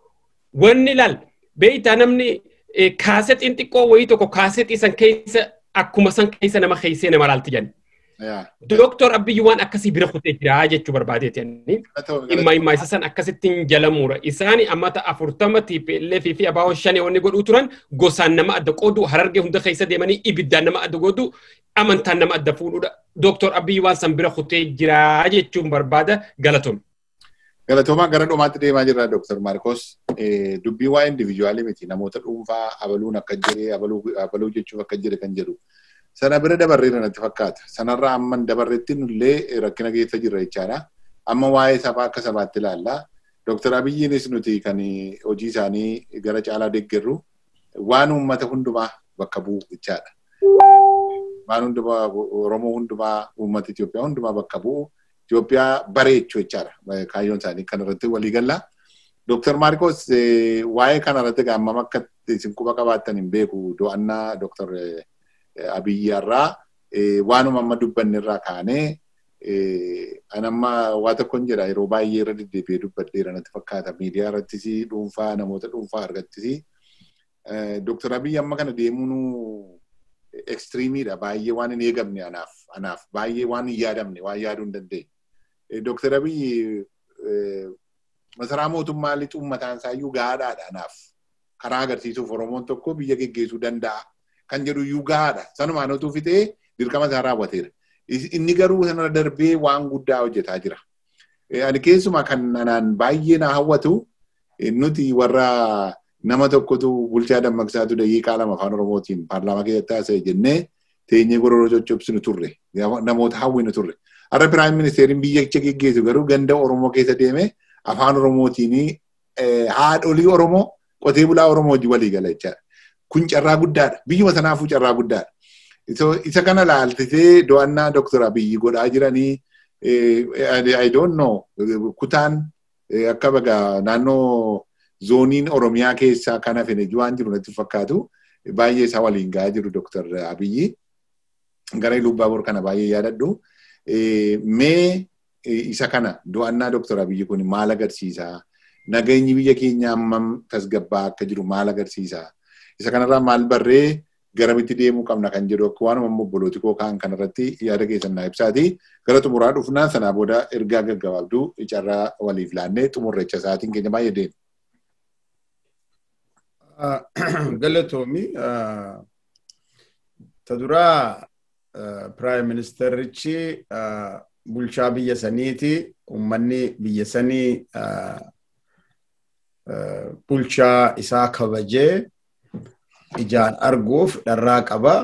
wanni laal beeytaa namni kaasetiin xiqqoo wayii tokko kaasetii san keessa akkuma san keessa nama keessee nama laalti jenni. Doktor Abiyyi waan akkasii bira kutee jira jechuu barbaadeeti jenni. Imma imma isa san akkasittiin jalamuura. Isaani ammata afurtama T P L F fi abaawwan shanii wanni godhuu turan gosaan nama adda qoodu Harargee hunda keessa deemanii ibiddaan nama adda goodu amantaan nama adda fuudhuudha. Doktor Abiyyi waan san bira kutee jira jechuun barbaada galatoom. Galatoomaa gara dhumaatti deemaa jirra Doktor Maarkos. Dubbii waa individuaalii miti namoota dhuunfaa abaluun akka jedhee abaluu jechuuf akka jedhe kan jedhu. Sana bira dabarreera natti fakkaata. Sanarraa amman dabarreetti nullee rakkina keessa jirra jechaadha. Amma waa'ee sabaa akka sabaatti ilaalla. Doktor Abiyyiinis nuti kan hojii isaanii gara caalaa deeggarru waan uummata hundumaa bakka bu'u jechaadha. Waan hundumaa Oromoo hundumaa uummata Itoophiyaa hundumaa bakka bu'u Itoophiyaa bareechuu jechaadha. Kaayyoon isaanii kanarratti walii galla. Doktor Maarkos waa'ee kanarratti gaamama akka isin quba qabaattan hin beeku do'annaa Doktor Abiyyi irraa waanuma amma dubbanne irraa kaanee anamma waa tokkoon jedha yeroo baay'ee irra deddeebi'ee dubbadheera natti fakkaata miidiyaa irrattis dhuunfaa namoota dhuunfaa argattis Doktor Abiyyi amma kana deemuun ekstiriimiidha baay'ee waan hin eegamne anaaf anaaf baay'ee waan hin yaadamne waan yaaduu hin dandeenye. Doktor Abiyyi masaraa mootummaa lixuun mataan isaayyuu gaadhaadha anaaf karaa agarsiisuuf Oromoon tokko biyya geggeessuu danda'a. Kan jedhu iyyuu gahaadha. Sanumaan otuu fixee dirqama isaa raawwateera. Inni garuu sanarra darbee waan guddaa hojjetaa jira. Ani keessumaa kan anaan baay'ee na hawwatu nuti warra nama tokkotu bulchaa dammaqsaatu daqiiqaa lama afaan Oromootiin paarlaamaa keessatti haasa'e jennee teenyee gororoo coccobsinu turre. Namoota hawwinu turre. Har'a Piraayim Ministeeriin biyyicha geggeessu garuu ganda Oromoo keessa deemee afaan Oromootiin haadholii Oromoo qotee bulaa Oromoo wajjin walii gala jechaadha. Kun carraa guddaadha. Biyyuma sanaafuu carraa guddaadha. Isa kana laaltitee do'annaa Doktor Abiyyi godhaa jiranii I don't know kutaan akka baga naannoo zooniin Oromiyaa keessaa kan hafe waan jiru natti fakkaatu baay'ee isaa waliin gahaa jiru Doktor Abiyyi. Gara Ilubbaabor kana baay'ee yaadadhu. Mee isa kana do'annaa Doktor Abiyyi kun maal agarsiisa? Nageenyi biyya keenya hammam tasgabbaa akka jiru maal agarsiisa? Isa kanarraa maal barree garamitti deemuu qabna kan jedhu akka waanuma obbolooti koo kaan kanarratti yaada keessan naa ibsaati. Gara xumuraa dhufnaa sanaa booda ergaa gaggabaabduu carraa waliif laannee xumurrecha isaatiin keenya baay'ee deemu. Galatoomi ta duraa Prime Ministerichi bulchaa biyya saniiti ummanni biyya sanii bulchaa isaa kabajee ijaan arguuf dharraa qaba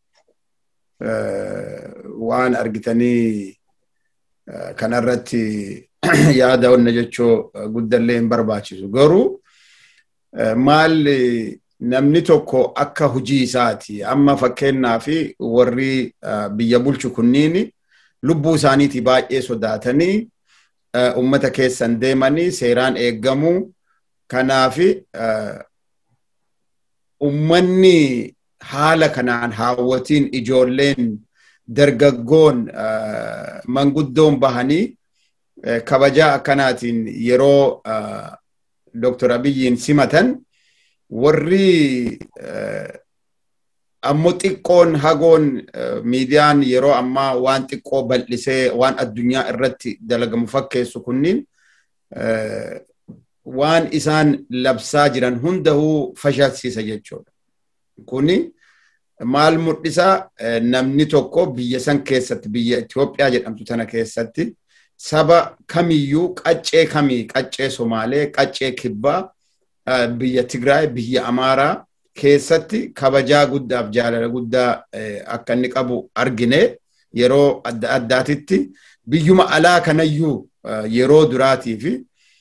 waan argitanii kanarratti yaada onna jechoo guddallee hin barbaachisu garuu maal namni tokko akka hujii isaati amma fakkeenyaa fi warri biyya bulchu kunniini lubbuu isaaniitii baay'ee sodaatanii ummata keessan deemanii seeraan eeggamuu kanaafi ummanni haala kanaan haawwatiin ijoolleen dargaggoon manguddoon bahanii kabajaa akkanaatiin yeroo Doctor Abiyyiin simatan warri ammoo xiqqoon hagoon miidiyaan yeroo ammaa waan xiqqoo bal'isee waan addunyaa irratti dalagamu fakkeessu kunniin waan isaan labsaa jiran hundahuu fashaalsiisa jechuudha. Kuni maal mul'isa namni tokko biyya san keessatti biyya Itoophiyaa jedhamtu tana keessatti saba kamiyyuu qaccee kamii qaccee Somaalee qaccee Kibbaa biyya Tigraay biyya Amaaraa keessatti kabajaa guddaaf jaalala guddaa akka inni qabu argine yeroo adda addaatitti biyyuma alaa kanayyuu yeroo duraatii fi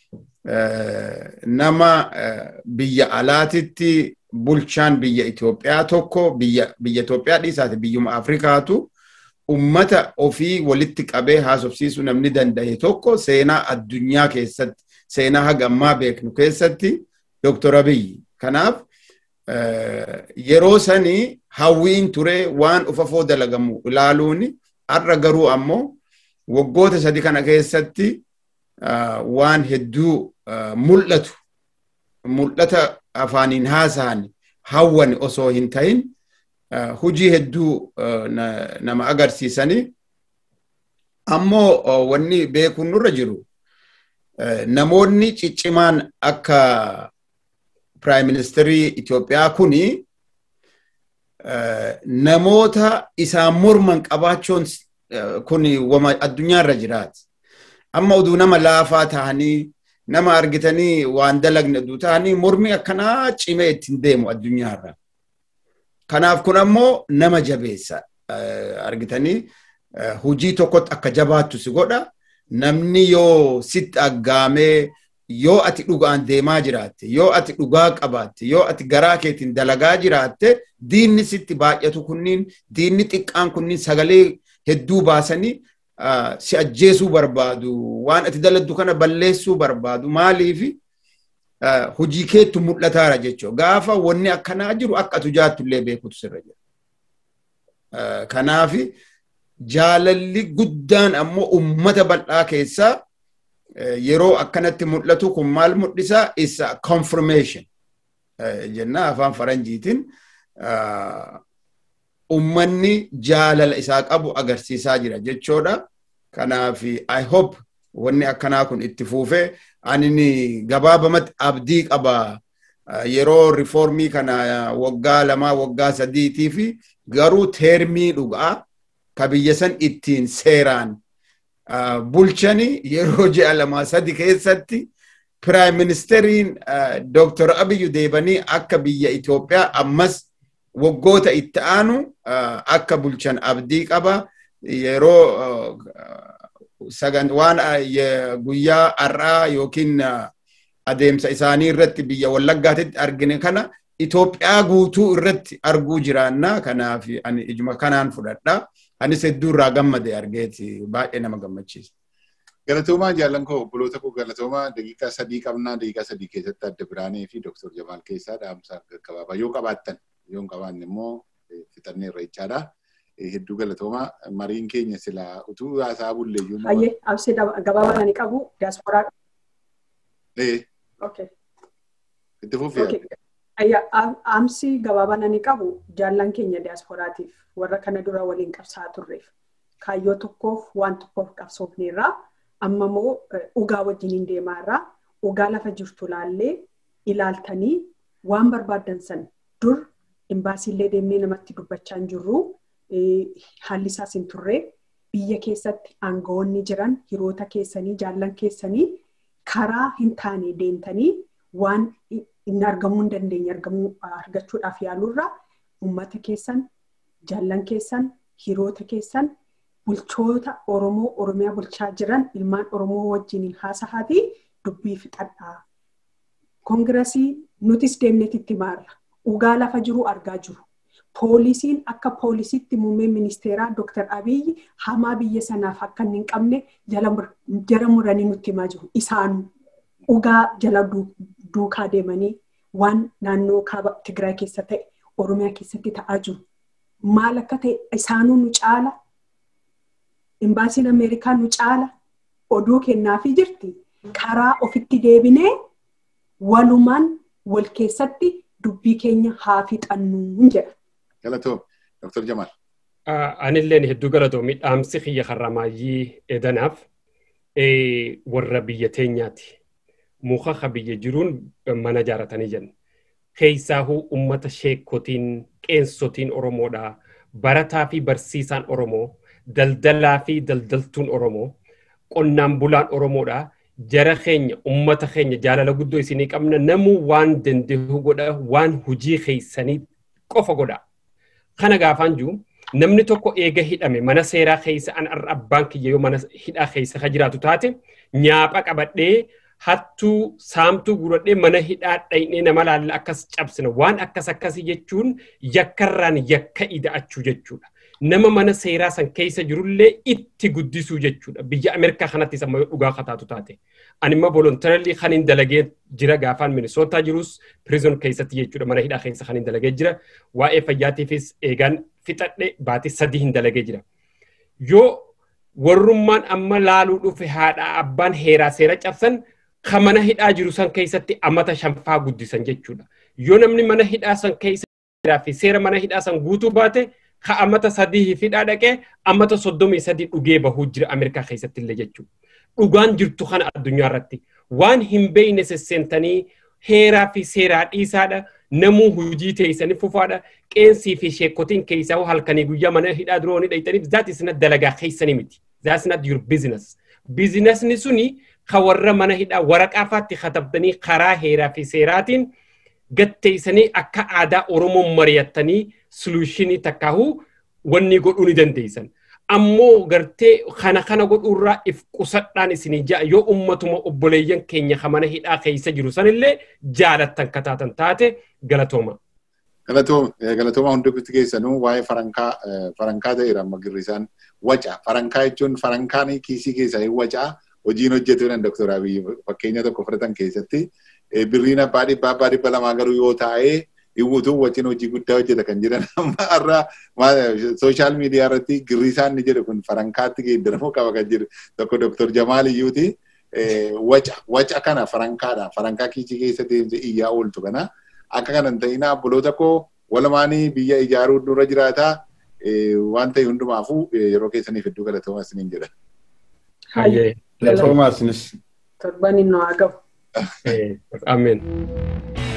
nama biyya alaatitti bulchaan biyya Itoophiyaa tokko biyya biyya Itoophiyaa dhiisaati biyyuma Afrikaatu ummata ofii walitti qabee haasofsiisuu namni danda'e tokko seenaa addunyaa keessatti seenaa haga ammaa beeknu keessatti Doctor Abiyyi. Kanaaf yeroo sanii hawwiin ture waan ufafoo dalagamu ilaaluun har'a garuu ammoo waggoota sadi kana keessatti waan hedduu mul'atu mul'ata afaaniin haasa'an hawwan osoo hin ta'in hujii hedduu nama agarsiisanii ammoo wanni beekuun nurra jiru namoonni ciccimaan akka Prime Ministerii Itoophiyaa kuni namoota isaan morman qabaachuun kuni wama addunyaa irra jiraati. Amma oduu nama laafaa ta'anii nama argitanii waan dalagne oduu ta'anii mormi akkanaa cimee ittiin deemu addunyaa irra. Kanaaf kun ammoo nama jabeessa argitanii hujii tokkotti akka jabaattu si godha. Namni yoo sitti aggaamee yoo ati dhugaan deemaa jiraatte yoo ati dhugaa qabaatte yoo ati garaa keetiin dalagaa jiraatte diinni sitti baay'atu kunniin diinni xiqqaan kunniin sagalee hedduu baasanii si ajjeesuu barbaadu waan ati daladdu kana balleessuu barbaadu maaliifi hujii keettu mul'ataara jechuu gaafa wanni akkanaa jiru akka atu jaattullee beekutu sirra jira. Kanaafi jaalalli guddaan ammoo ummata bal'aa keessaa yeroo akkanatti mul'atu kun maal mul'isa is a confirmation jenna afaan faranjiitiin ummanni jaalala isaa qabu agarsiisaa jira jechuudha. Kanaaf I hope wanni akkanaa kun itti fuufee ani gabaabamatti abdii qaba yeroo reformii kana waggaa lamaa waggaa sadiitii fi garuu teermii dhugaa ka biyya san ittiin seeraan bulchani yeroo ji'a lama sadi keessatti Prime Ministeriin Doctor Abiyyi deebanii akka biyya Itoophiyaa ammas waggoota itti aanu akka bulchan abdii qaba. Yeroo sagan waan guyyaa har'aa yookiin adeemsa isaanii irratti biyya Wallaggaatti argine kana Itoophiyaa guutuu irratti arguu jiraanna. Kanaaf ani ijuma kanaan fudhadha. Anis hedduu irraa gammade argeeti baay'ee nama gammachiisa. Galatoomaa jaallan koo obboloota koo galatoomaa daqiiqaa sadii qabnaa daqiiqaa sadii keessatti adda biraanee fi Doctor Jamaal keessaa dhaamsa gabaabaa yoo qabaattan yoo hin qabaanne immoo fixannee irra jechaadha. Hedduu galatoomaa mariin keenya silaa utuu haasaa bullee iyyuu. Hayyee absee gabaabaa ni qabu diaasporaa. Ee. Okay. Itti fufee. Ayya amsi gabaabaa ni qabu jaallan keenya diaasporaatiif warra kana dura waliin qabsaa turreef kaayyoo tokkoof waan tokkoof qabsoofneerraa amma moo ugaa wajjiniin deemaarraa ugaa lafa jirtu laallee ilaaltanii waan barbaadan san dur imbaasiillee deemnee namatti dubbachaa hin jirru haalli isaas hin turre biyya keessatti aangawoonni jiran hiroota keessanii jaallan keessanii karaa hin taane deemtanii waan hin argamuu hin dandeenye argamuu argachuudhaaf yaalurraa ummata keessan jaallan keessan hiroota keessan bulchoota Oromoo Oromiyaa bulchaa jiran ilmaan Oromoo wajjiniin haasa'aatii dubbii fixadhaa. Koongirasii nutis deemneetitti maarra ugaa lafa jiru argaa jiru. poolisiin akka poolisiitti muummeen ministeeraa Dooktar Abiyyi hamaa biyya sanaaf akka hin qabne jala muranii nutti himaa jiru. Isaan dhugaa jala duukaa deemanii waan naannoo kaaba Tigraay keessa ta'e Oromiyaa keessatti ta'aa jiru. Maal akka ta'e isaanuu nu caala. Imbaasiin Ameerikaa nu caala. Oduu kennaafii jirti. Karaa ofitti deebinee walumaan wal keessatti dubbii keenya haa fixannuu jedha. Galatoom, Doktor Jamaal. Anilleen hedduu galatoomii dhaamsi xiyya harramaayyii edanaaf warra biyya teenyaati. Muka biyya jiruun mana jaaratanii jenna. Keessaahuu ummata sheekotiin qeensotiin Oromoodha. Barataa fi barsiisaan Oromoo, daldalaa fi daldaltuun Oromoo, qonnaan bulaan Oromoodha. Jara keenya ummata keenya jaalala guddoo isinii qabna namuu waan dandeehu godha waan hujii keessanii qofa godha. Kana gaafaan jiru namni tokko eega hidhame mana seeraa keessa an abbaan kiyya yoo mana hidhaa keessa ka jiraatu taate nyaapha qabadhee hattuu saamtuu guradhee mana hidhaa dhaynee nama laalla akkas cabsina waan akkas akkasii jechuun yakkarraan yakka ida'achuu jechuudha. Nama mana seeraa san keessa jirullee itti guddisuu jechuudha. Biyya Ameerikaa kanatti sama dhugaa kataatu taate. Anima voluntarily kan hin dalagee jira gaafaan Minnesota jirus prison keessatti jechuudha mana hidhaa keessa kan hin dalagee jira. Waa'ee fayyaatiifis eegaan fixadhe baatii sadii hin dalagee jira. Yoo warrummaan amma laaluu dhufe haadha abbaan heeraa seera cabsan kan mana hidhaa jiru san keessatti amata shanfaa guddisan jechuudha. Yoo namni mana hidhaa san keessa fi seera mana hidhaa san guutuu baate ka amata sadii fidhaa dhaqee amata soddomii sadii dhugee bahuu jira Ameerikaa keessatti illee jechuudha. Dhugaan jirtu kana addunyaa irratti waan hin beeyne sesseentanii heeraa fi seeraa dhiisaadha. Namuu hujii teessanii fufaadha. Qeensii fi sheekotiin keessaa halkanii guyyaa mana hidhaa durooni dhaytaniif that is not dalagaa keessanii miti. That's not your business. Business ni suni ka warra mana hidhaa waraqaafaatti katabdanii karaa heeraa fi seeraatiin gatteessanii akka aadaa Oromoo mari'attanii solutionii takkaahu wanni godhuu ni dandeessan. Ammoo gartee kana kana godhuurraa if qusadhaan isinii ja'a yoo ummatuma obboleeyyan keenya kamana hidhaa keessa jiru sanillee jaalattan kataatan taate galatooma. Galatooma galatooma hundumti keessanuu waa'ee farankaa farankaa ta'eera amma girrisaan waca farankaa jechuun farankaan kiisii keessaa waca hojiin hojjetuudhaan Doktor Abiyyi fakkeenya tokko fudhatan keessatti birriin abbaa dhibbaa abbaa dhibba lamaa garuu yoo taa'ee iwutu wajjin hojii guddaa hojjeta kan jiran amma irraa social media irratti girrisaan ni jedhu kun farankaatti geeddaramuu qaba kan jiru tokko Doktor Jamaal iyyuuti waca waca kana farankaadha farankaa kiisii keessa deemte iyyaa ooltu kana akka kanan ta'ina obboloota koo walumaanii biyya ijaaruu dura jiraata waan ta'e hundumaafuu yeroo keessaniif hedduu galatoomaa isiniin jedha. Hayyee galatoomaa isinis. Torban inni waa gabu. Amen.